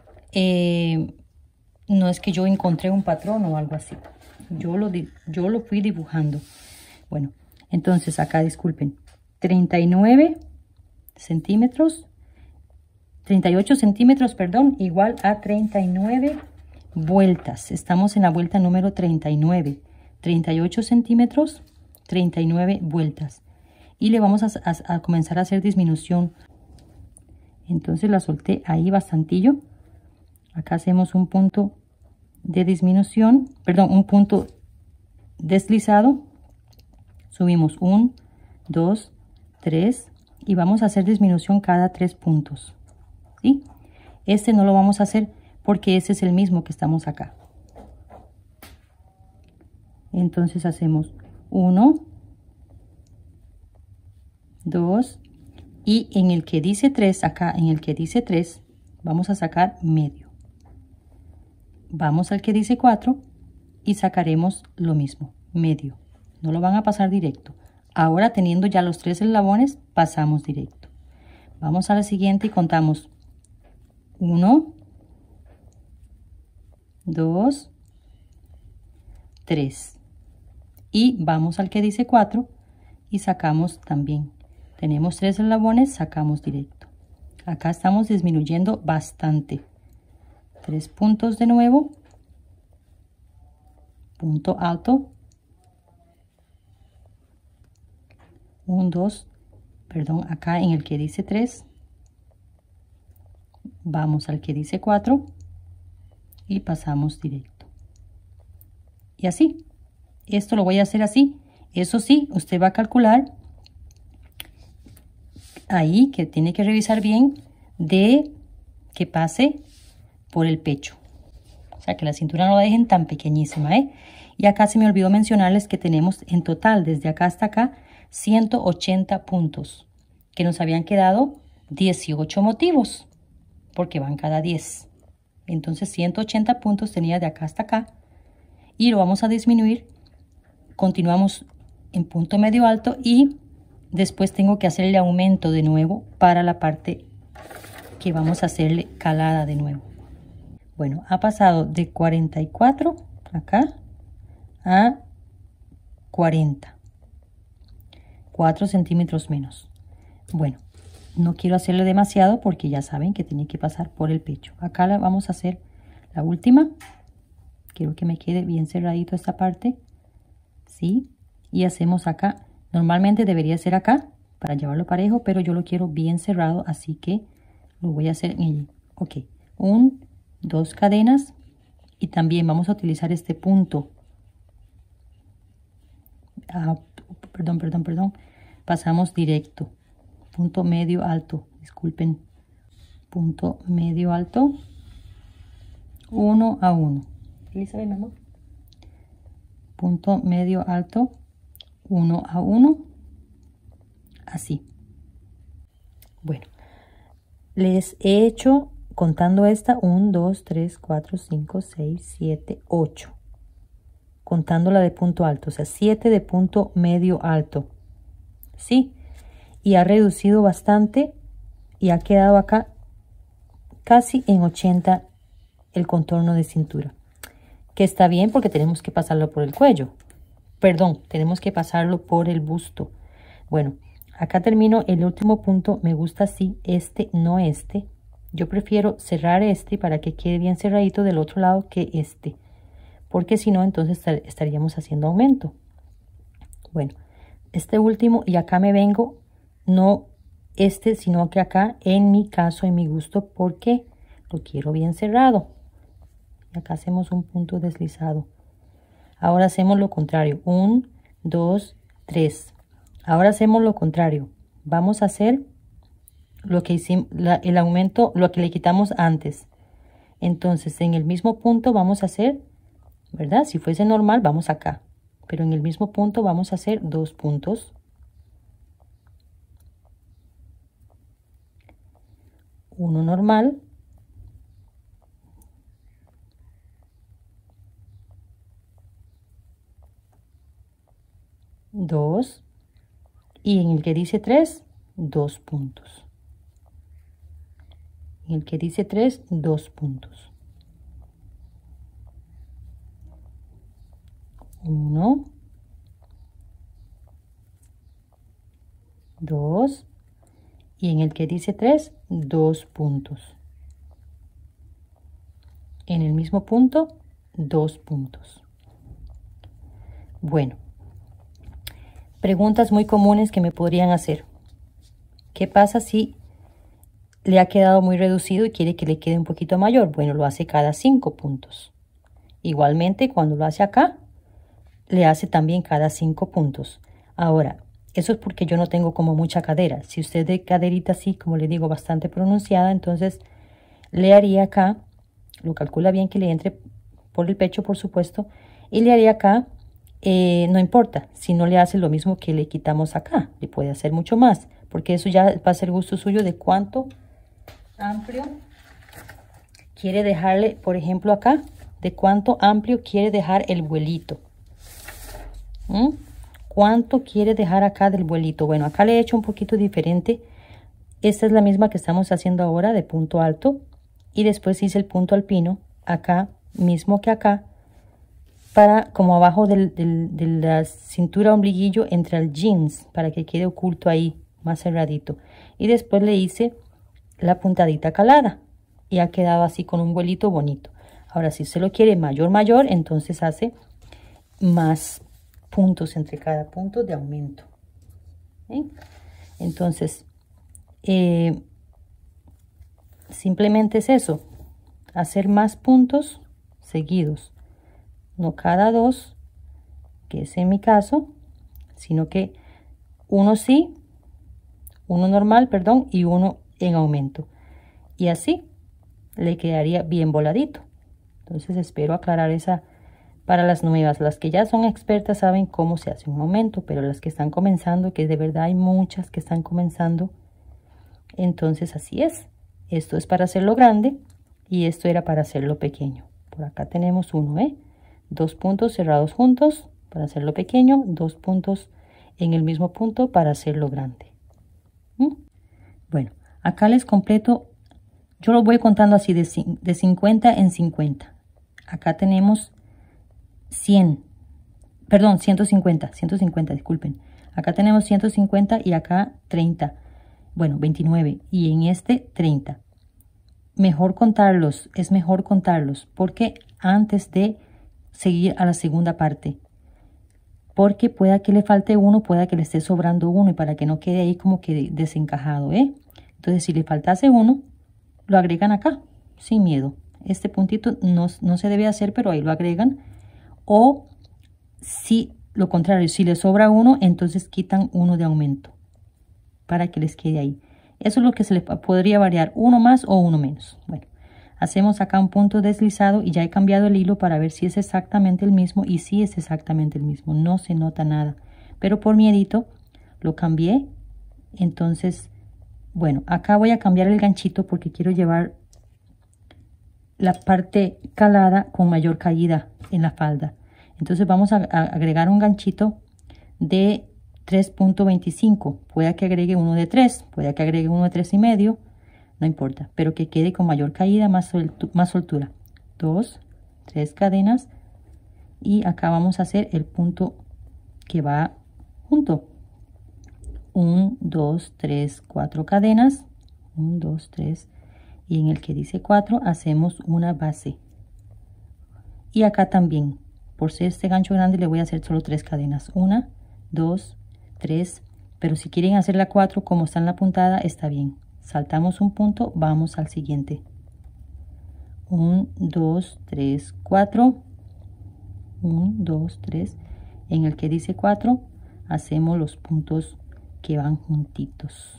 no es que yo encontré un patrón o algo así. Yo lo fui dibujando. Bueno, entonces acá disculpen. 39 centímetros. 38 centímetros, perdón, igual a 39 vueltas. Estamos en la vuelta número 39. 38 centímetros, 39 vueltas. Y le vamos a comenzar a hacer disminución. Entonces la solté ahí bastantillo. Acá hacemos un punto de disminución, perdón, un punto deslizado. Subimos 1, 2, 3 y vamos a hacer disminución cada 3 puntos. ¿Sí? Este no lo vamos a hacer porque ese es el mismo que estamos acá. Entonces hacemos 1, 2 y en el que dice 3, acá en el que dice 3, vamos a sacar medio. Vamos al que dice 4 y sacaremos lo mismo, medio. No lo van a pasar directo. Ahora teniendo ya los 3 eslabones, pasamos directo. Vamos a la siguiente y contamos 1, 2, 3. Y vamos al que dice 4 y sacamos también. Tenemos 3 eslabones, sacamos directo. Acá estamos disminuyendo bastante. 3 puntos de nuevo. Punto alto. 1, 2, perdón, acá en el que dice 3. Vamos al que dice 4 y pasamos directo. Y así. Esto lo voy a hacer así. Eso sí, usted va a calcular ahí que tiene que revisar bien de que pase por el pecho. O sea, que la cintura no la dejen tan pequeñísima, ¿eh? Y acá se me olvidó mencionarles que tenemos en total, desde acá hasta acá, 180 puntos. Que nos habían quedado 18 motivos, porque van cada 10. Entonces 180 puntos tenía de acá hasta acá. Y lo vamos a disminuir. Continuamos en punto medio alto y después tengo que hacerle aumento de nuevo para la parte que vamos a hacerle calada de nuevo. Bueno, ha pasado de 44 acá a 40. 4 centímetros menos. Bueno, no quiero hacerle demasiado porque ya saben que tiene que pasar por el pecho. Acá la vamos a hacer la última. Quiero que me quede bien cerradito esta parte. ¿Sí? Y hacemos acá. Normalmente debería ser acá para llevarlo parejo, pero yo lo quiero bien cerrado, así que lo voy a hacer en el. Ok, 1, 2 cadenas y también vamos a utilizar este punto. Perdón. Pasamos directo. Punto medio alto, disculpen. Punto medio alto. 1 a 1. Elizabeth, mi amor. Punto medio alto. 1 a 1. Así. Bueno, les he hecho, contando esta, 1, 2, 3, 4, 5, 6, 7, 8. Contando la de punto alto, o sea, 7 de punto medio alto. ¿Sí? Y ha reducido bastante y ha quedado acá casi en 80 el contorno de cintura. Que está bien porque tenemos que pasarlo por el cuello. Perdón, tenemos que pasarlo por el busto. Bueno, acá termino el último punto. Me gusta así, este, no este. Yo prefiero cerrar este para que quede bien cerradito del otro lado que este. Porque si no, entonces estaríamos haciendo aumento. Bueno, este último y acá me vengo, no este, sino que acá en mi caso, en mi gusto, porque lo quiero bien cerrado. Acá hacemos un punto deslizado. Ahora hacemos lo contrario. 1, 2, 3. Ahora hacemos lo contrario. Vamos a hacer lo que hicimos, el aumento, lo que le quitamos antes. Entonces, en el mismo punto vamos a hacer, ¿verdad? Si fuese normal, vamos acá. Pero en el mismo punto vamos a hacer 2 puntos. Uno normal. Dos. Y en el que dice 3, 2 puntos. En el que dice 3, 2 puntos. 1, 2, y en el que dice 3, 2 puntos. En el mismo punto, 2 puntos. Bueno, preguntas muy comunes que me podrían hacer. ¿Qué pasa si le ha quedado muy reducido y quiere que le quede un poquito mayor? Bueno, lo hace cada 5 puntos. Igualmente, cuando lo hace acá, le hace también cada 5 puntos. Ahora, eso es porque yo no tengo como mucha cadera. Si usted de caderita así, como le digo, bastante pronunciada, entonces le haría acá, lo calcula bien que le entre por el pecho, por supuesto, y le haría acá, no importa, si no le hace lo mismo que le quitamos acá, le puede hacer mucho más, porque eso ya va a ser gusto suyo de cuánto amplio quiere dejarle, por ejemplo acá, de cuánto amplio quiere dejar el vuelito. ¿Cuánto quiere dejar acá del vuelito? Bueno, acá le he hecho un poquito diferente. Esta es la misma que estamos haciendo ahora de punto alto. Y después hice el punto alpino acá, mismo que acá, para como abajo de la cintura ombliguillo entre el jeans, para que quede oculto ahí, más cerradito. Y después le hice la puntadita calada. Y ha quedado así con un vuelito bonito. Ahora, si usted lo quiere mayor, entonces hace más puntos entre cada punto de aumento. Entonces, simplemente es eso, hacer más puntos seguidos, no cada 2, que es en mi caso, sino que uno sí, uno normal, perdón, y uno en aumento. Y así le quedaría bien voladito. Entonces espero aclarar esa. Para las nuevas, las que ya son expertas saben cómo se hace un aumento, pero las que están comenzando, que de verdad hay muchas que están comenzando, entonces así es. Esto es para hacerlo grande y esto era para hacerlo pequeño. Por acá tenemos uno, 2 puntos cerrados juntos para hacerlo pequeño, 2 puntos en el mismo punto para hacerlo grande. Bueno, acá les completo, yo lo voy contando así de 50 en 50. Acá tenemos 100, perdón, 150, disculpen. Acá tenemos 150 y acá 30, bueno, 29 y en este 30. Mejor contarlos, es mejor contarlos, porque antes de seguir a la segunda parte, porque pueda que le falte uno, pueda que le esté sobrando uno y para que no quede ahí como que desencajado, Entonces, si le faltase uno, lo agregan acá, sin miedo. Este puntito no se debe hacer, pero ahí lo agregan. O si lo contrario, si le sobra uno, entonces quitan uno de aumento para que les quede ahí. Eso es lo que se le podría variar, uno más o uno menos. Bueno, hacemos acá un punto deslizado y ya he cambiado el hilo para ver si es exactamente el mismo. Y sí es exactamente el mismo, no se nota nada. Pero por miedito lo cambié. Entonces, bueno, acá voy a cambiar el ganchito porque quiero llevar la parte calada con mayor caída en la falda. Entonces vamos a agregar un ganchito de 3.25. Puede que agregue uno de 3, puede que agregue uno de 3,5, no importa, pero que quede con mayor caída, más soltura. 2, 3 cadenas y acá vamos a hacer el punto que va junto. 1, 2, 3, 4 cadenas. 1, 2, 3. Y en el que dice 4 hacemos una base. Y acá también, por ser este gancho grande, le voy a hacer solo 3 cadenas. 1, 2, 3. Pero si quieren hacer la 4 como está en la puntada, está bien. Saltamos un punto, vamos al siguiente. 1, 2, 3, 4. 1, 2, 3. En el que dice 4, hacemos los puntos que van juntitos.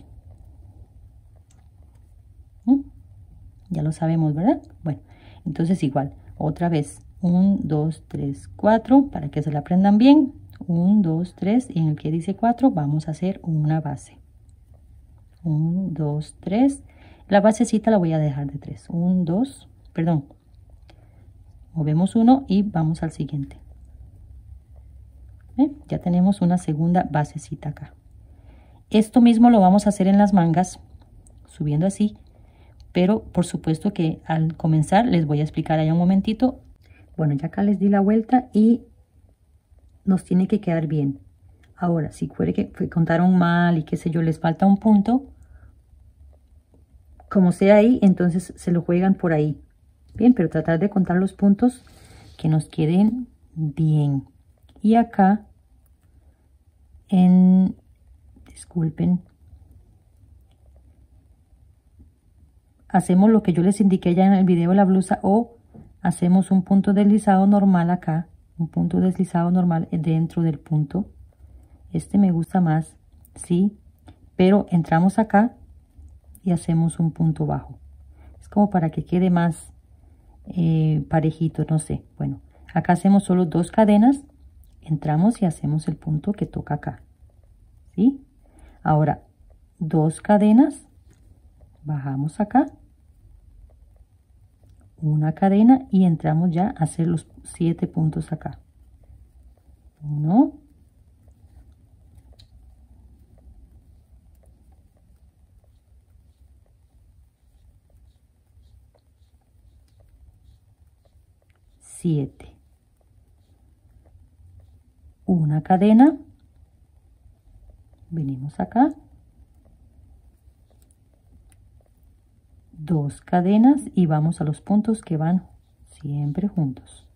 Ya lo sabemos, ¿verdad? Bueno, entonces igual, otra vez. 1, 2, 3, 4, para que se la aprendan bien. 1, 2, 3, y en el que dice 4 vamos a hacer una base. 1, 2, 3. La basecita la voy a dejar de 3. 1, 2, perdón. Movemos uno y vamos al siguiente. Ya tenemos una segunda basecita acá. Esto mismo lo vamos a hacer en las mangas, subiendo así. Pero por supuesto que al comenzar les voy a explicar allá un momentito. Bueno, ya acá les di la vuelta y nos tiene que quedar bien. Ahora, si fuera que contaron mal y qué sé yo, les falta un punto, como sea ahí, entonces se lo juegan por ahí. Bien, pero tratar de contar los puntos que nos queden bien. Y acá, disculpen, hacemos lo que yo les indiqué ya en el video de la blusa, o hacemos un punto deslizado normal acá, un punto deslizado normal dentro del punto. Este me gusta más, sí, pero entramos acá y hacemos un punto bajo. Es como para que quede más parejito, no sé. Bueno, acá hacemos solo 2 cadenas, entramos y hacemos el punto que toca acá, ¿sí? Ahora, 2 cadenas, bajamos acá, una cadena y entramos ya a hacer los 7 puntos acá. 1, 7, una cadena, venimos acá, 2 cadenas y vamos a los puntos que van siempre juntos.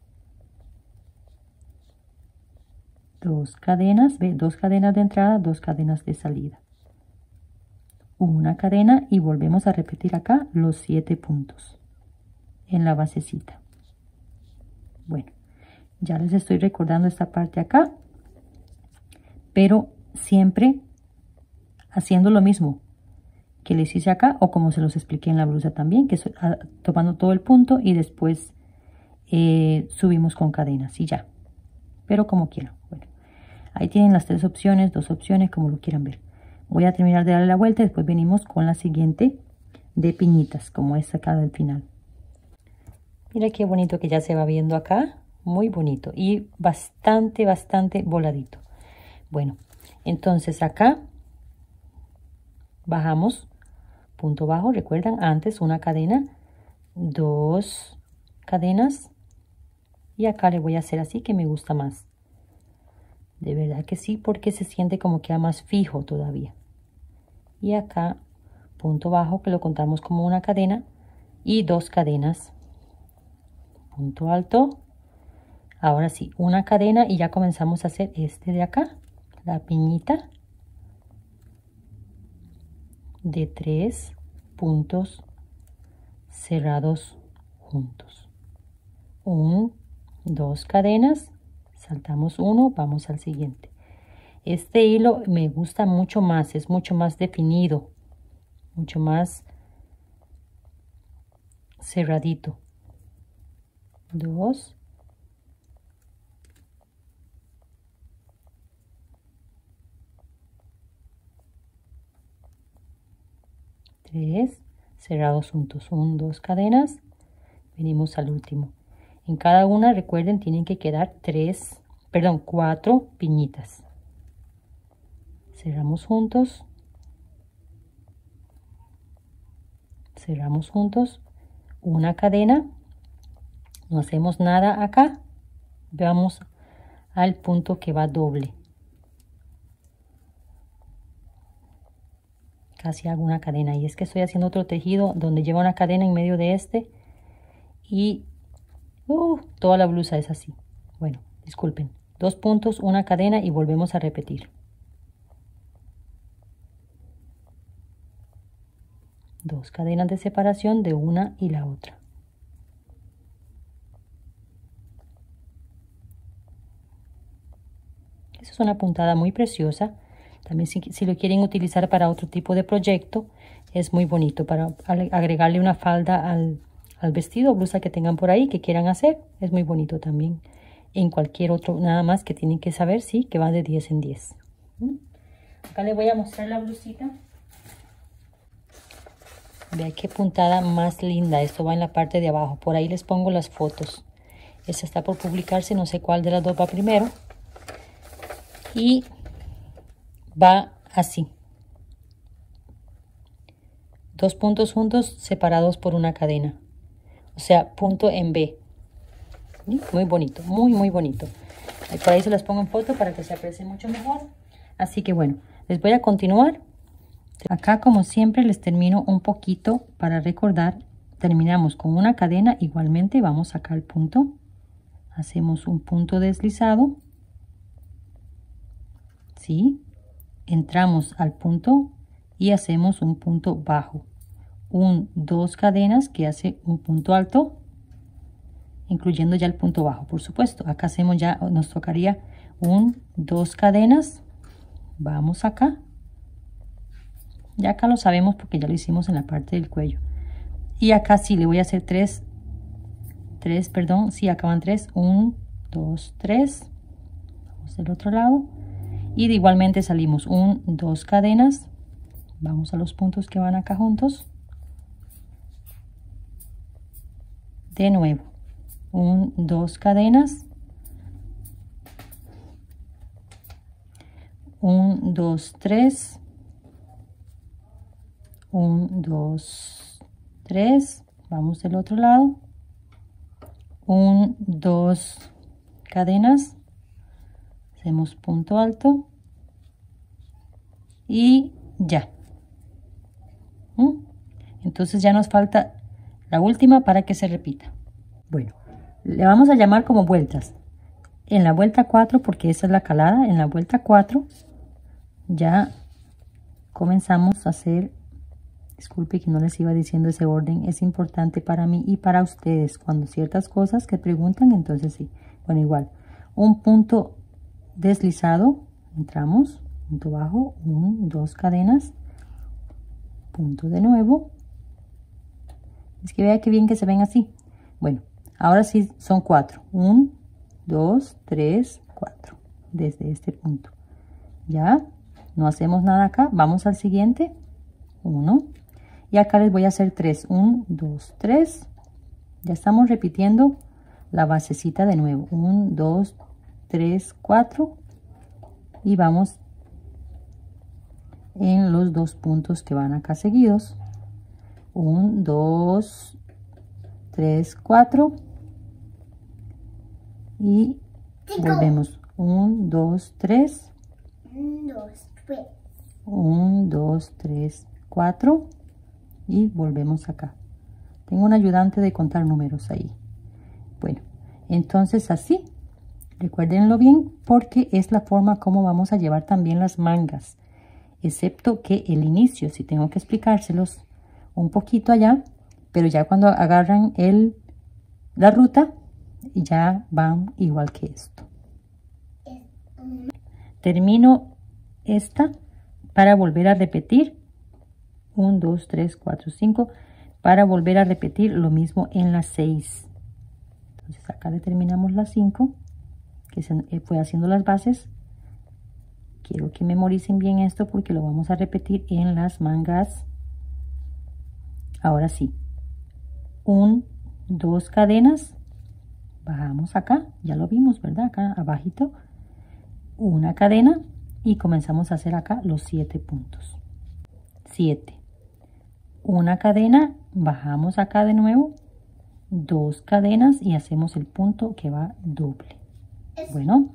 2 cadenas, ve, 2 cadenas de entrada, 2 cadenas de salida. Una cadena y volvemos a repetir acá los 7 puntos en la basecita. Bueno, ya les estoy recordando esta parte acá, pero siempre haciendo lo mismo que les hice acá, o como se los expliqué en la blusa también, que es tomando todo el punto y después subimos con cadenas y ya, pero como quieran. Bueno, ahí tienen las 3 opciones, 2 opciones, como lo quieran ver. Voy a terminar de darle la vuelta y después venimos con la siguiente de piñitas, como esta acá del final. Mira qué bonito que ya se va viendo acá, muy bonito y bastante voladito. Bueno, entonces acá bajamos, punto bajo, recuerdan, antes una cadena, 2 cadenas, y acá le voy a hacer así, que me gusta más. De verdad que sí, porque se siente como queda más fijo todavía. Y acá, punto bajo, que lo contamos como una cadena, y 2 cadenas. Punto alto. Ahora sí, una cadena y ya comenzamos a hacer este de acá, la piñita de 3 puntos cerrados juntos. 2 cadenas, saltamos uno, vamos al siguiente. Este hilo me gusta mucho más, es mucho más definido, mucho más cerradito. 2, 3, cerrados juntos, 1, 2 cadenas, venimos al último. En cada una, recuerden, tienen que quedar 4 piñitas. Cerramos juntos, cerramos juntos, una cadena, no hacemos nada acá, vamos al punto que va doble. Casi hago una cadena y es que estoy haciendo otro tejido donde lleva una cadena en medio de este y toda la blusa es así. Bueno, disculpen, 2 puntos, una cadena y volvemos a repetir. 2 cadenas de separación de una y la otra. Eso es una puntada muy preciosa. También si lo quieren utilizar para otro tipo de proyecto, es muy bonito para agregarle una falda al vestido o blusa que tengan por ahí que quieran hacer. Es muy bonito también. En cualquier otro, nada más que tienen que saber, sí, que va de 10 en 10. Acá les voy a mostrar la blusita. Vean qué puntada más linda. Esto va en la parte de abajo. Por ahí les pongo las fotos. Esta está por publicarse. No sé cuál de las dos va primero. Y va así. 2 puntos juntos separados por una cadena. O sea, punto en B. ¿Sí? Muy bonito. Muy, muy bonito. Por ahí se las pongo en foto para que se aprecie mucho mejor. Así que bueno, les voy a continuar. Acá, como siempre, les termino un poquito para recordar. Terminamos con una cadena. Igualmente vamos acá al punto. Hacemos un punto deslizado. ¿Sí? Entramos al punto y hacemos un punto bajo. 2 cadenas que hace un punto alto, incluyendo ya el punto bajo, por supuesto. Acá hacemos ya, nos tocaría 2 cadenas. Vamos acá. Ya acá lo sabemos porque ya lo hicimos en la parte del cuello. Y acá sí le voy a hacer 3, perdón, sí, acá van 3. 1, 2, 3. Vamos del otro lado. Y de igualmente salimos 2 cadenas. Vamos a los puntos que van acá juntos. De nuevo, 2 cadenas. 1, 2, 3. 1, 2, 3. Vamos del otro lado. 1, 2 cadenas. Hacemos punto alto. Y ya. Entonces ya nos falta la última para que se repita. Bueno, le vamos a llamar como vueltas. En la vuelta 4, porque esa es la calada, en la vuelta 4 ya comenzamos a hacer. Disculpe que no les iba diciendo ese orden, es importante para mí y para ustedes. Cuando ciertas cosas que preguntan, entonces sí. Bueno, igual, un punto deslizado, entramos, punto bajo, 1, 2 cadenas, punto de nuevo. Es que vea que bien que se ven así. Bueno, ahora sí son 4. 1, 2, 3, 4. Desde este punto. Ya, no hacemos nada acá. Vamos al siguiente. 1. Y acá les voy a hacer 3. 1, 2, 3. Ya estamos repitiendo la basecita de nuevo. 1, 2, 3, 4. Y vamos en los 2 puntos que van acá seguidos. 1, 2, 3, 4. Y volvemos. 1, 2, 3. 1, 2, 3, 4. Y volvemos acá. Tengo un ayudante de contar números ahí. Bueno, entonces así. Recuérdenlo bien porque es la forma como vamos a llevar también las mangas. Excepto que el inicio, si tengo que explicárselos un poquito allá, pero ya cuando agarran la ruta, ya van igual que esto. Termino esta para volver a repetir. 1, 2, 3, 4, 5. Para volver a repetir lo mismo en las 6. Entonces acá determinamos las 5. Que fue haciendo las bases. Quiero que memoricen bien esto porque lo vamos a repetir en las mangas. Ahora sí. 1, 2 cadenas. Bajamos acá. Ya lo vimos, ¿verdad? Acá abajito. Una cadena. Y comenzamos a hacer acá los 7 puntos. 7. Una cadena. Bajamos acá de nuevo. 2 cadenas. Y hacemos el punto que va doble. Bueno.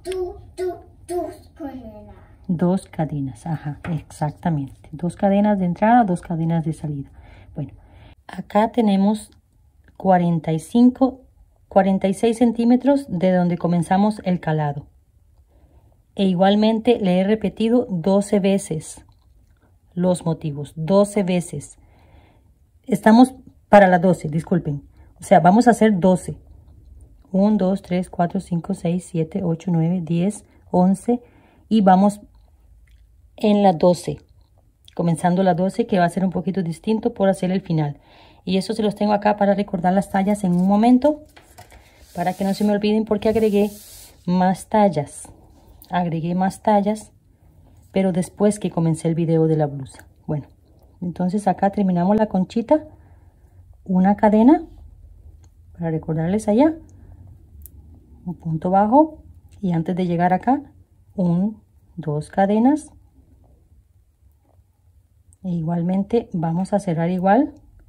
2 cadenas. Ajá, exactamente. 2 cadenas de entrada, 2 cadenas de salida. Bueno, acá tenemos 46 centímetros de donde comenzamos el calado. E igualmente le he repetido 12 veces los motivos. 12 veces. Estamos para las 12, disculpen. O sea, vamos a hacer 12. 1, 2, 3, 4, 5, 6, 7, 8, 9, 10, 11, y vamos en la 12, comenzando la 12, que va a ser un poquito distinto por hacer el final. Y eso se los tengo acá para recordar las tallas en un momento, para que no se me olviden, porque agregué más tallas. Pero después que comencé el video de la blusa. Bueno, entonces acá terminamos la conchita, una cadena, para recordarles allá, un punto bajo, y antes de llegar acá, dos cadenas, e igualmente vamos a cerrar igual.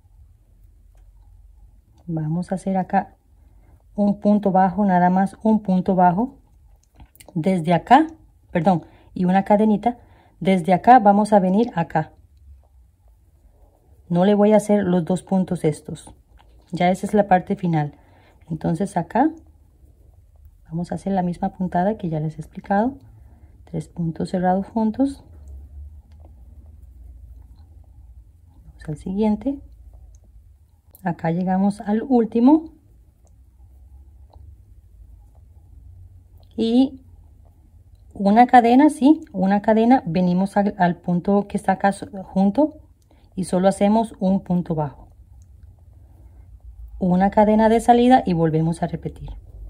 Vamos a hacer acá un punto bajo, nada más un punto bajo, desde acá, perdón, y una cadenita. Desde acá vamos a venir acá. No le voy a hacer los dos puntos estos, ya esa es la parte final. Entonces acá vamos a hacer la misma puntada que ya les he explicado, 3 puntos cerrados juntos. Vamos al siguiente. Acá llegamos al último y una cadena, sí, una cadena, venimos al punto que está acá junto y solo hacemos un punto bajo, una cadena de salida y volvemos a repetir.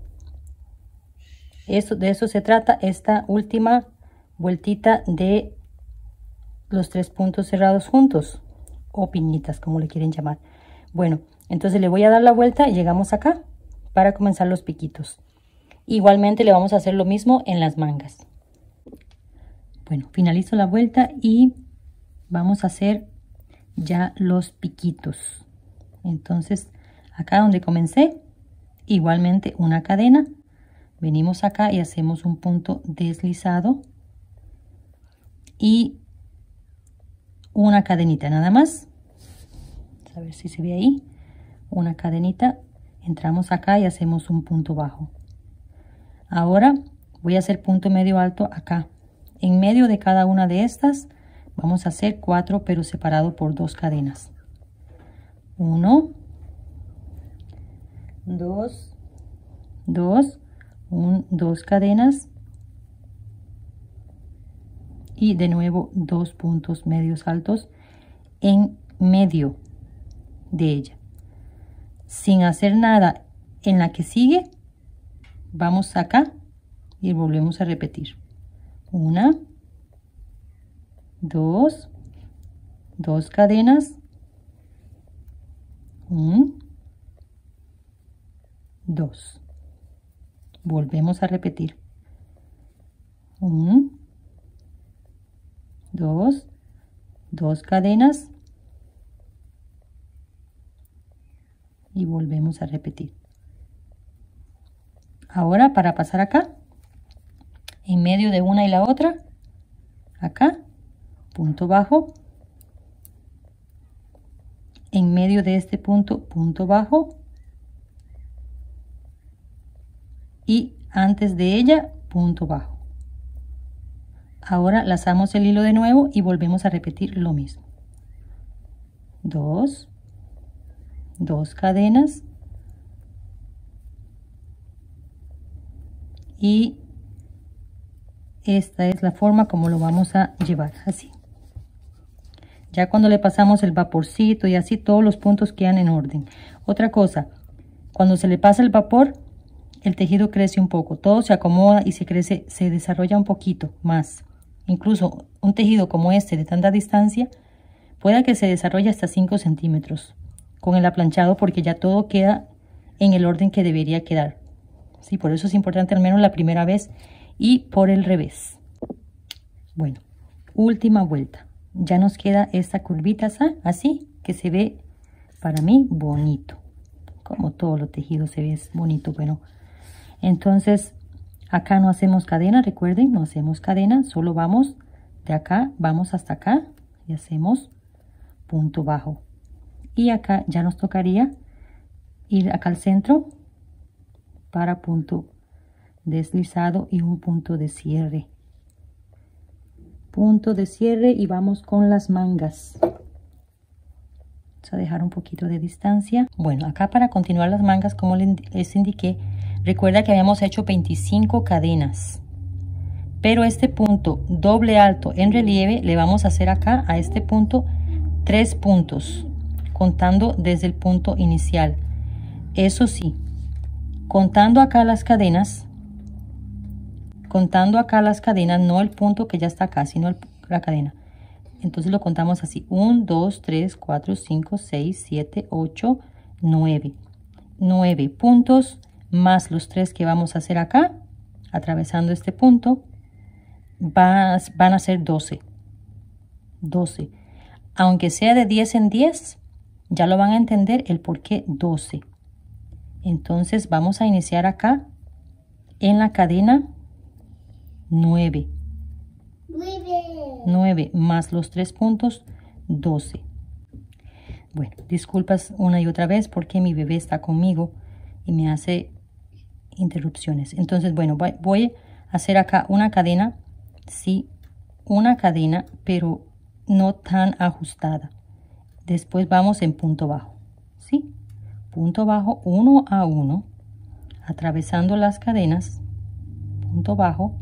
De eso se trata esta última vueltita de los 3 puntos cerrados juntos, o piñitas, como le quieren llamar. Bueno, entonces le voy a dar la vuelta y llegamos acá para comenzar los piquitos. Igualmente le vamos a hacer lo mismo en las mangas. Bueno, finalizo la vuelta y vamos a hacer ya los piquitos. Entonces acá donde comencé, igualmente una cadena, venimos acá y hacemos un punto deslizado y una cadenita nada más. A ver si se ve ahí, una cadenita, entramos acá y hacemos un punto bajo. Ahora voy a hacer punto medio alto acá. En medio de cada una de estas vamos a hacer 4, pero separado por 2 cadenas. 1, 2, 2 cadenas y de nuevo 2 puntos medios altos en medio de ella, sin hacer nada. En la que sigue vamos acá y volvemos a repetir. 1, 2 cadenas, 1, 2, volvemos a repetir. 1, 2 cadenas y volvemos a repetir. Ahora para pasar acá, en medio de una y la otra, acá, punto bajo, en medio de este punto, punto bajo, y antes de ella, punto bajo. Ahora lazamos el hilo de nuevo y volvemos a repetir lo mismo. 2 cadenas y esta es la forma como lo vamos a llevar, así. Ya cuando le pasamos el vaporcito y así, todos los puntos quedan en orden. Otra cosa, cuando se le pasa el vapor, el tejido crece un poco, todo se acomoda y se crece, se desarrolla un poquito más. Incluso un tejido como este de tanta distancia puede que se desarrolle hasta 5 centímetros con el aplanchado, porque ya todo queda en el orden que debería quedar. Sí, por eso es importante al menos la primera vez y por el revés. Bueno, última vuelta. Ya nos queda esta curvita así, que se ve para mí bonito. Como todo lo tejido se ve bonito. Bueno, entonces acá no hacemos cadena, recuerden, no hacemos cadena, solo vamos de acá, vamos hasta acá y hacemos punto bajo. Y acá ya nos tocaría ir acá al centro para punto deslizado y un punto de cierre. Punto de cierre y vamos con las mangas. Vamos a dejar un poquito de distancia. Bueno, acá para continuar las mangas, como les indiqué, recuerda que habíamos hecho 25 cadenas. pero este punto doble alto en relieve le vamos a hacer acá a este punto 3 puntos, contando desde el punto inicial. Eso sí, contando acá las cadenas, no el punto que ya está acá, sino la cadena. Entonces lo contamos así: 1, 2, 3, 4, 5, 6, 7, 8, 9. 9 puntos más los 3 que vamos a hacer acá, atravesando este punto, van a ser 12. 12. Aunque sea de 10 en 10, ya lo van a entender el por qué 12. Entonces vamos a iniciar acá en la cadena 9. 9 más los 3 puntos, 12. Bueno, disculpas una y otra vez porque mi bebé está conmigo y me hace interrupciones. Entonces, bueno, voy a hacer acá una cadena, sí, una cadena, pero no tan ajustada. Después vamos en punto bajo, ¿sí? Punto bajo, 1 a 1, atravesando las cadenas, punto bajo,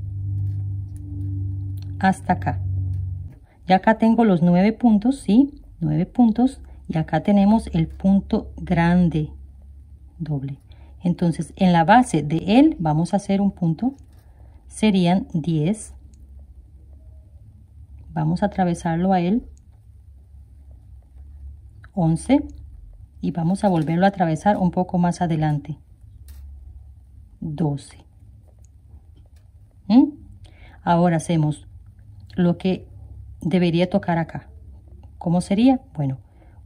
hasta acá. Ya acá tengo los 9 puntos, ¿sí? 9 puntos. Y acá tenemos el punto grande doble. Entonces, en la base de él vamos a hacer un punto. Serían 10. Vamos a atravesarlo a él. 11. Y vamos a volverlo a atravesar un poco más adelante. 12. Ahora hacemos lo que debería tocar acá. ¿Cómo sería? Bueno,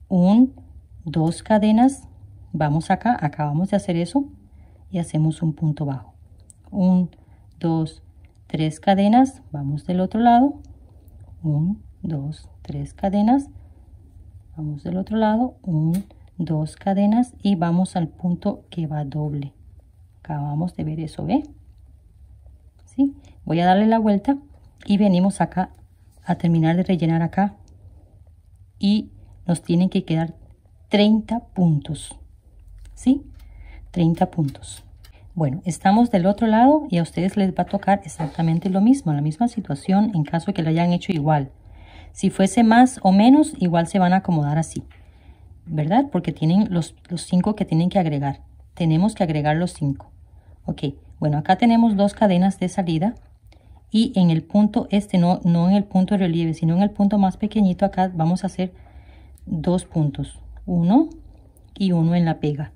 2 cadenas, vamos acá, acabamos de hacer eso y hacemos un punto bajo. 1, 2, 3 cadenas, vamos del otro lado. 1, 2, 3 cadenas, vamos del otro lado. 1, 2 cadenas y vamos al punto que va doble. Acabamos de ver eso, ¿ve? ¿Sí? Voy a darle la vuelta y venimos acá a terminar de rellenar acá y nos tienen que quedar 30 puntos, ¿sí? 30 puntos. Bueno, estamos del otro lado y a ustedes les va a tocar exactamente lo mismo, la misma situación en caso de que lo hayan hecho igual. Si fuese más o menos, igual se van a acomodar así, ¿verdad? Porque tienen los 5 que tienen que agregar. Tenemos que agregar los 5. Ok, bueno, acá tenemos 2 cadenas de salida y en el punto no en el punto de relieve, sino en el punto más pequeñito acá vamos a hacer 2 puntos, 1 y 1 en la pega,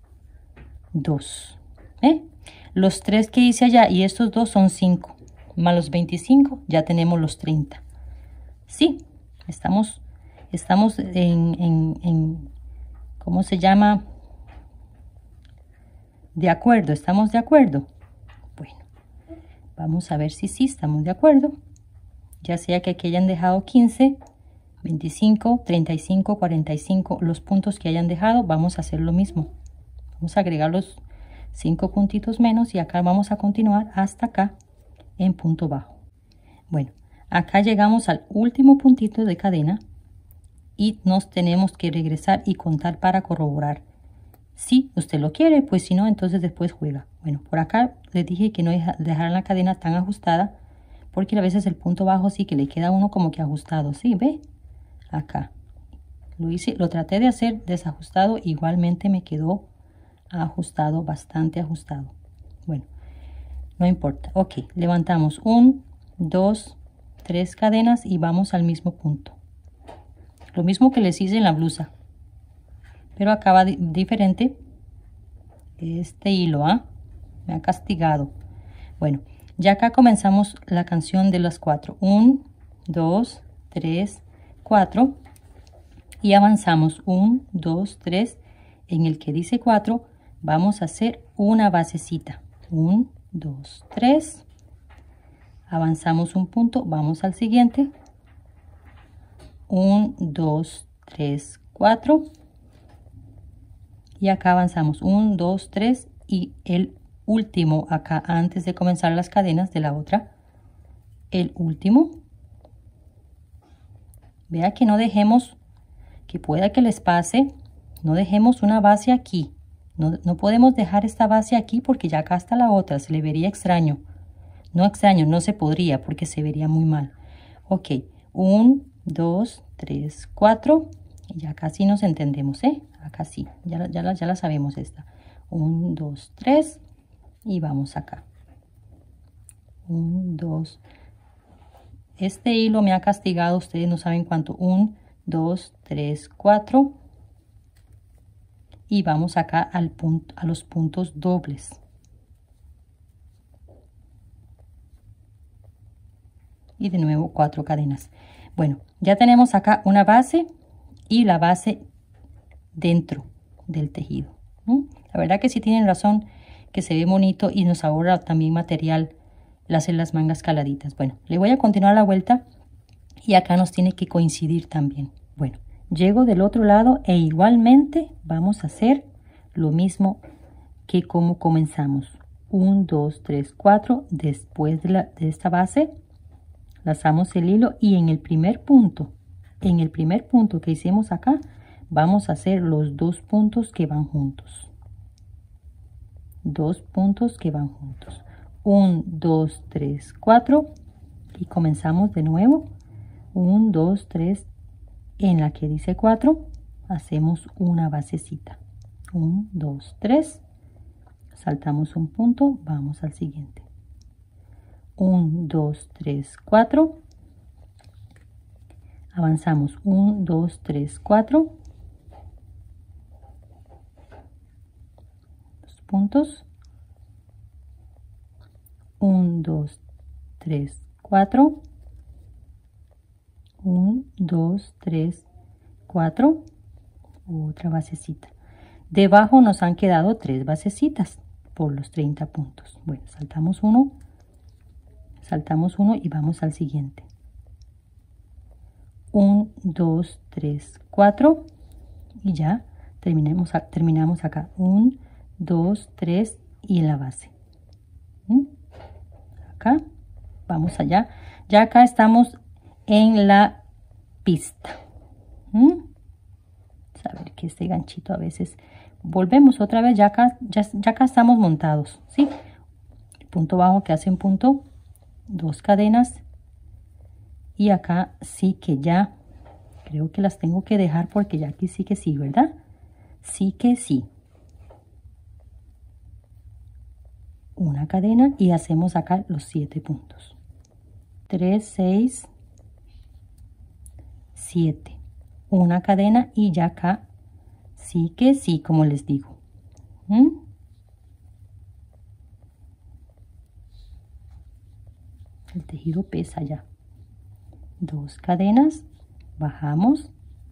2. Los 3 que hice allá y estos 2 son 5, más los 25, ya tenemos los 30. Sí, estamos en ¿cómo se llama? De acuerdo, ¿estamos de acuerdo? Bueno, vamos a ver si sí estamos de acuerdo. Ya sea que aquí hayan dejado 15, 25, 35, 45, los puntos que hayan dejado, vamos a hacer lo mismo. Vamos a agregar los 5 puntitos menos y acá vamos a continuar hasta acá en punto bajo. Bueno, acá llegamos al último puntito de cadena y nos tenemos que regresar y contar para corroborar. Si usted lo quiere, pues si no, entonces después juega. Bueno, por acá les dije que no dejar la cadena tan ajustada porque a veces el punto bajo sí que le queda uno como que ajustado. ¿Sí? ¿Ve? Acá lo traté de hacer desajustado, igualmente me quedó ajustado, bastante ajustado. Bueno, no importa. Ok, levantamos 1, 2, 3 cadenas y vamos al mismo punto. Lo mismo que les hice en la blusa, pero acá va diferente. Este hilo me ha castigado. Bueno, ya acá comenzamos la canción de las 4. 1, 2, 3, 4 y avanzamos 1, 2, 3. En el que dice 4 vamos a hacer una basecita. 1, 2, 3. Avanzamos un punto, vamos al siguiente. 1, 2, 3, 4. Y acá avanzamos 1, 2, 3 y el último acá antes de comenzar las cadenas de la otra. El último. Vea que no dejemos, que pueda que les pase, no dejemos una base aquí. No podemos dejar esta base aquí porque ya acá está la otra, se le vería extraño. No extraño, no se podría porque se vería muy mal. Ok, 1, 2, 3, 4. Ya casi nos entendemos, ¿eh? Acá sí, ya la sabemos esta. 1, 2, 3 y vamos acá. 1, 2. Este hilo me ha castigado, ustedes no saben cuánto. 1, 2, 3, 4. Y vamos acá al punto, a los puntos dobles. Y de nuevo 4 cadenas. Bueno, ya tenemos acá una base y la base dentro del tejido. La verdad que sí tienen razón, que se ve bonito y nos ahorra también material el hacer las mangas caladitas. Bueno, le voy a continuar la vuelta y acá nos tiene que coincidir también. Bueno, llego del otro lado e igualmente vamos a hacer lo mismo que como comenzamos. 1, 2, 3, 4. Después de esta base lazamos el hilo y en el primer punto que hicimos acá, vamos a hacer los 2 puntos que van juntos. 2 puntos que van juntos. 1, 2, 3, 4 y comenzamos de nuevo. 1, 2, 3, en la que dice 4 hacemos una basecita. 1, 2, 3, saltamos un punto, vamos al siguiente. 1, 2, 3, 4, avanzamos 1, 2, 3, 4, dos puntos, 1, 2, 3, 4, 1, 2, 3, 4, otra basecita. Debajo nos han quedado 3 basecitas por los 30 puntos. Bueno, saltamos uno y vamos al siguiente. 1, 2, 3, 4 y ya terminamos acá. 1, 2, 3 y en la base. Acá, vamos allá. Ya acá estamos en la pista. A ver que este ganchito a veces volvemos otra vez. Ya acá estamos montados, ¿sí? El punto bajo que hace un punto, 2 cadenas y acá sí que ya creo que las tengo que dejar porque ya aquí sí que sí, ¿verdad? Sí que sí. Una cadena y hacemos acá los 7 puntos. 3, 6, 7. Una cadena y ya acá sí que sí, como les digo. El tejido pesa ya. 2 cadenas, bajamos,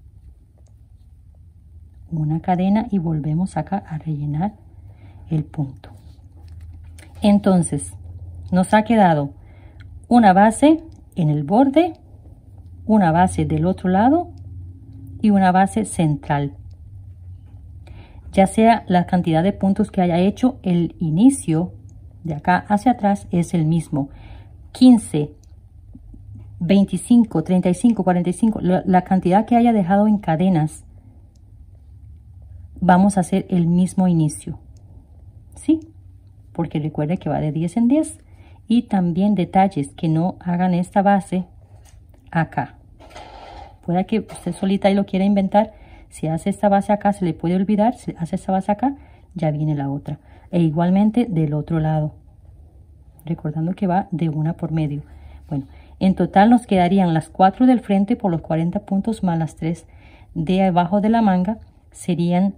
una cadena y volvemos acá a rellenar el punto. Entonces nos ha quedado una base en el borde, una base del otro lado y una base central. Ya sea la cantidad de puntos que haya hecho, el inicio de acá hacia atrás es el mismo. 15, 25, 35, 45, la cantidad que haya dejado en cadenas, vamos a hacer el mismo inicio, ¿sí? Porque recuerde que va de 10 en 10. Y también detalles que no hagan esta base acá. Puede que usted solita ahí lo quiera inventar. Si hace esta base acá, se le puede olvidar. Si hace esta base acá, ya viene la otra. E igualmente del otro lado. Recordando que va de una por medio. Bueno, en total nos quedarían las 4 del frente por los 40 puntos más las 3 de abajo de la manga. Serían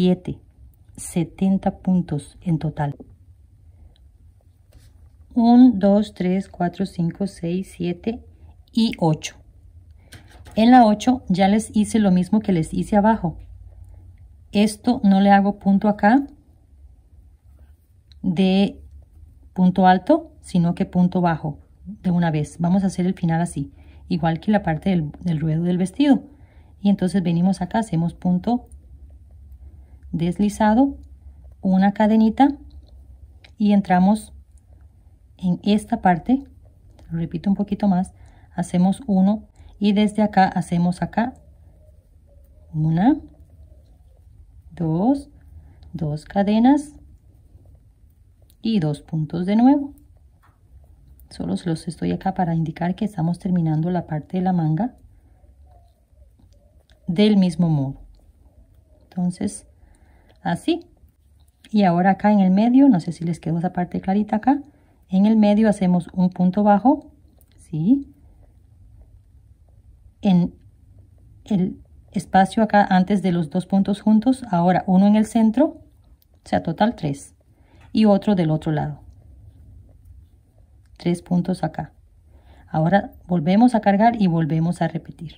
70 puntos en total. 1, 2, 3, 4, 5, 6, 7 y 8. En la 8 ya les hice lo mismo que les hice abajo. Esto no le hago punto acá de punto alto, sino que punto bajo de una vez. Vamos a hacer el final así, igual que la parte del ruedo del vestido. Y entonces venimos acá, hacemos punto deslizado, una cadenita y entramos en esta parte, lo repito un poquito más, hacemos 1 y desde acá hacemos acá 1, 2, 2 cadenas y 2 puntos de nuevo. Solo se los estoy acá para indicar que estamos terminando la parte de la manga del mismo modo. Entonces, así. Y ahora acá en el medio, no sé si les quedó esa parte clarita acá. En el medio hacemos un punto bajo, ¿sí? En el espacio acá antes de los dos puntos juntos, ahora uno en el centro, o sea, total 3. Y otro del otro lado. 3 puntos acá. Ahora volvemos a cargar y volvemos a repetir.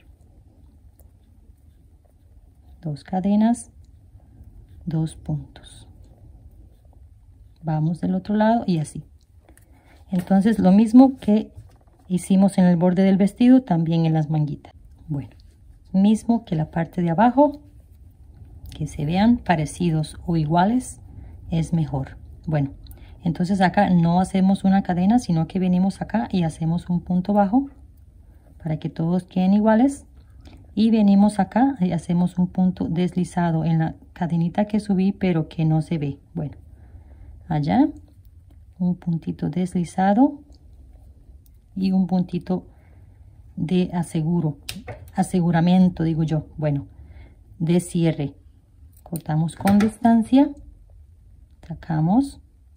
2 cadenas, 2 puntos. Vamos del otro lado y así. Entonces lo mismo que hicimos en el borde del vestido, también en las manguitas. Bueno, mismo que la parte de abajo, que se vean parecidos o iguales es mejor. Bueno, entonces acá no hacemos una cadena, sino que venimos acá y hacemos un punto bajo para que todos queden iguales. Y venimos acá y hacemos un punto deslizado en la cadenita que subí, pero que no se ve. Bueno, allá un puntito deslizado y un puntito de aseguramiento, digo yo. Bueno, de cierre. Cortamos con distancia, sacamos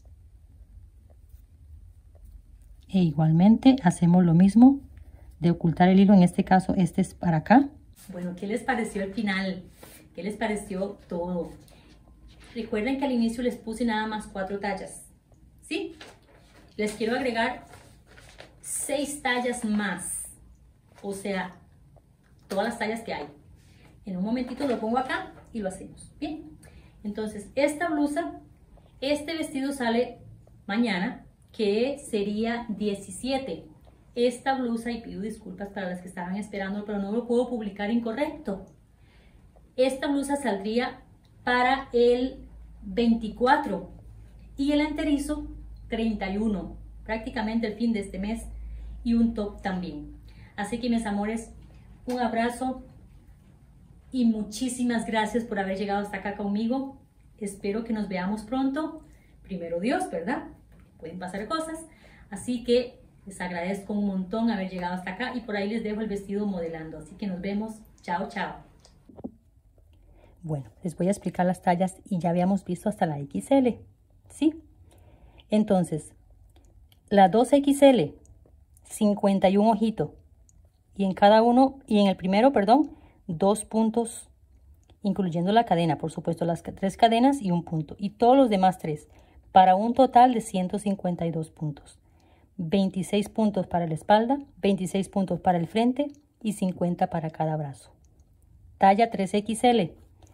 e igualmente hacemos lo mismo de ocultar el hilo. En este caso este es para acá. Bueno, ¿qué les pareció el final? ¿Qué les pareció todo? Recuerden que al inicio les puse nada más 4 tallas, ¿sí? Les quiero agregar 6 tallas más, o sea, todas las tallas que hay. En un momentito lo pongo acá y lo hacemos, ¿bien? Entonces, esta blusa, este vestido sale mañana, que sería 17. Esta blusa, y pido disculpas para las que estaban esperando, pero no lo puedo publicar incorrecto. Esta blusa saldría para el 24 y el enterizo 31, prácticamente el fin de este mes, y un top también. Así que mis amores, un abrazo y muchísimas gracias por haber llegado hasta acá conmigo. Espero que nos veamos pronto. Primero Dios, ¿verdad? Pueden pasar cosas. Así que les agradezco un montón haber llegado hasta acá y por ahí les dejo el vestido modelando. Así que nos vemos. Chao, chao. Bueno, les voy a explicar las tallas y ya habíamos visto hasta la XL, ¿sí? Entonces, la 2XL, 51 ojitos. Y en cada uno, y en el primero, perdón, 2 puntos, incluyendo la cadena, por supuesto, las 3 cadenas y un punto. Y todos los demás 3, para un total de 152 puntos. 26 puntos para la espalda, 26 puntos para el frente y 50 para cada brazo. Talla 3XL,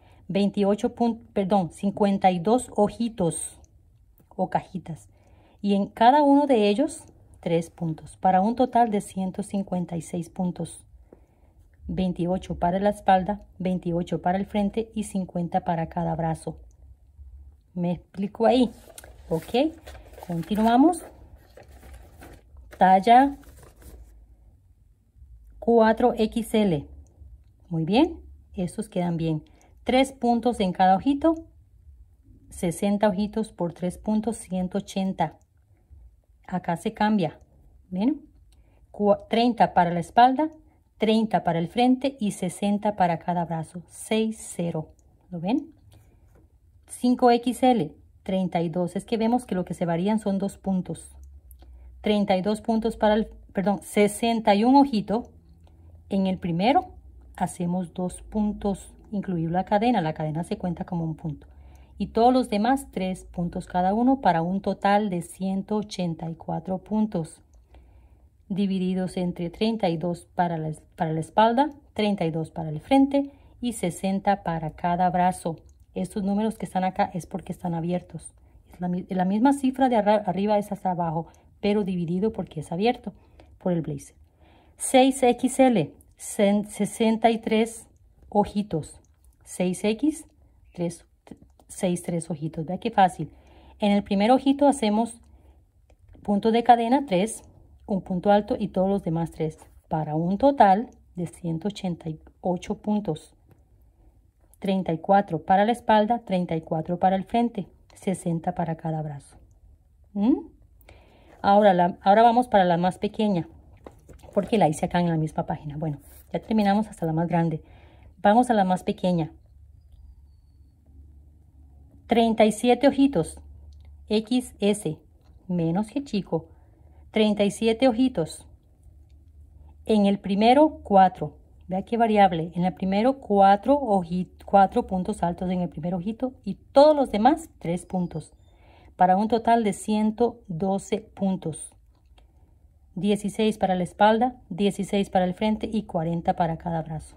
52 ojitos o cajitas. Y en cada uno de ellos 3 puntos, para un total de 156 puntos. 28 para la espalda, 28 para el frente y 50 para cada brazo. ¿Me explico ahí? Ok, continuamos. Talla 4XL. Muy bien, estos quedan bien. 3 puntos en cada ojito. 60 ojitos por 3 puntos, 180. Acá se cambia. ¿Ven? 30 para la espalda, 30 para el frente y 60 para cada brazo. 60. ¿Lo ven? 5XL, 32. Es que vemos que lo que se varían son 2 puntos. 32 puntos para el, 61 ojitos. En el primero hacemos 2 puntos, incluir la cadena se cuenta como un punto. Y todos los demás 3 puntos cada uno para un total de 184 puntos. Divididos entre 32 para la espalda, 32 para el frente y 60 para cada brazo. Estos números que están acá es porque están abiertos. Es la misma cifra de arriba es hasta abajo, pero dividido porque es abierto por el blazer. 6XL, 63 ojitos. 6X, 3 ojitos. Vea qué fácil. En el primer ojito hacemos punto de cadena 3, un punto alto y todos los demás 3, para un total de 188 puntos. 34 para la espalda, 34 para el frente, 60 para cada brazo. Ahora vamos para la más pequeña, porque la hice acá en la misma página. Bueno, ya terminamos hasta la más grande. Vamos a la más pequeña. 37 ojitos, XS, menos que chico. 37 ojitos. En el primero, 4. Vea qué variable. En el primero, 4 puntos altos en el primer ojito y todos los demás, 3 puntos. Para un total de 112 puntos. 16 para la espalda, 16 para el frente y 40 para cada brazo.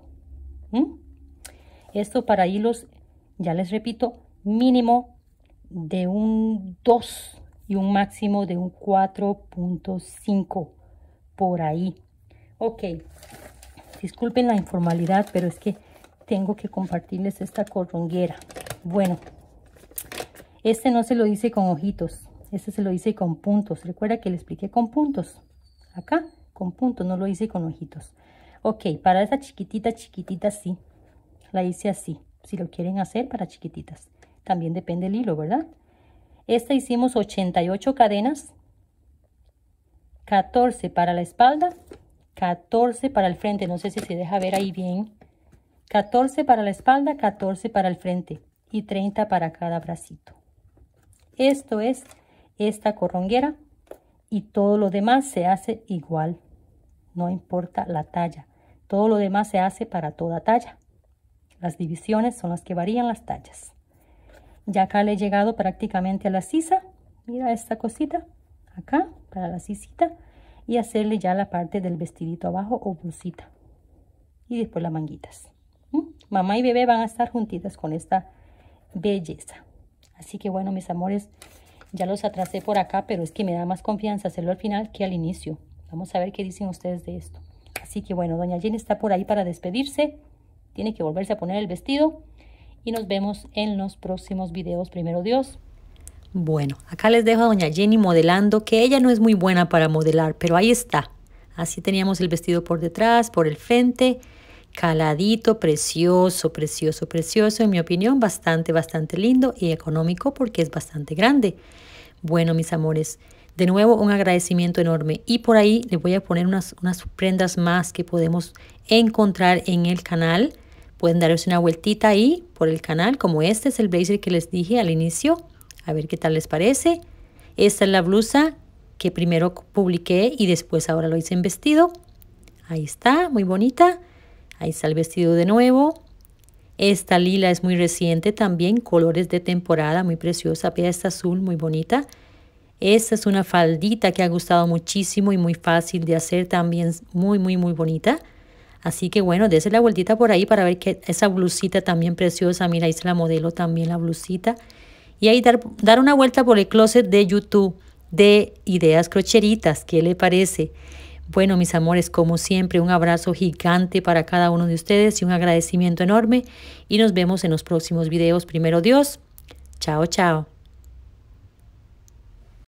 Esto para hilos, ya les repito, mínimo de un 2 y un máximo de un 4.5 por ahí. Ok, disculpen la informalidad, pero es que tengo que compartirles esta corronguera. Bueno, este no se lo hice con ojitos, este se lo hice con puntos. Recuerda que le expliqué con puntos. Acá, con puntos, no lo hice con ojitos. Ok, para esa chiquitita sí, la hice así. Si lo quieren hacer para chiquititas. También depende del hilo, ¿verdad? Esta hicimos 88 cadenas. 14 para la espalda. 14 para el frente. No sé si se deja ver ahí bien. 14 para la espalda, 14 para el frente. Y 30 para cada bracito. Esto es esta corronguera. Y todo lo demás se hace igual. No importa la talla. Todo lo demás se hace para toda talla. Las divisiones son las que varían las tallas. Ya acá le he llegado prácticamente a la sisa. Mira esta cosita. Acá, para la sisita. Y hacerle ya la parte del vestidito abajo o blusita. Y después las manguitas. Mamá y bebé van a estar juntitas con esta belleza. Así que bueno, mis amores, ya los atrasé por acá, pero es que me da más confianza hacerlo al final que al inicio. Vamos a ver qué dicen ustedes de esto. Así que bueno, doña Jenny está por ahí para despedirse. Tiene que volverse a poner el vestido. Y nos vemos en los próximos videos, primero Dios. Bueno, acá les dejo a doña Jenny modelando, que ella no es muy buena para modelar, pero ahí está. Así teníamos el vestido por detrás, por el frente, caladito, precioso, precioso, precioso. En mi opinión, bastante lindo y económico porque es bastante grande. Bueno, mis amores, de nuevo un agradecimiento enorme. Y por ahí les voy a poner unas prendas más que podemos encontrar en el canal. Pueden darles una vueltita ahí por el canal, como este es el blazer que les dije al inicio. A ver qué tal les parece. Esta es la blusa que primero publiqué y después ahora lo hice en vestido. Ahí está, muy bonita. Ahí está el vestido de nuevo. Esta lila es muy reciente también, colores de temporada, muy preciosa. Vea esta azul, muy bonita. Esta es una faldita que ha gustado muchísimo y muy fácil de hacer también, muy bonita. Así que bueno, dése la vueltita por ahí para ver que esa blusita también preciosa. Mira, ahí se la modelo también la blusita. Y ahí dar una vuelta por el closet de YouTube de Ideas Crocheritas. ¿Qué le parece? Bueno, mis amores, como siempre, un abrazo gigante para cada uno de ustedes y un agradecimiento enorme. Y nos vemos en los próximos videos. Primero Dios. Chao, chao.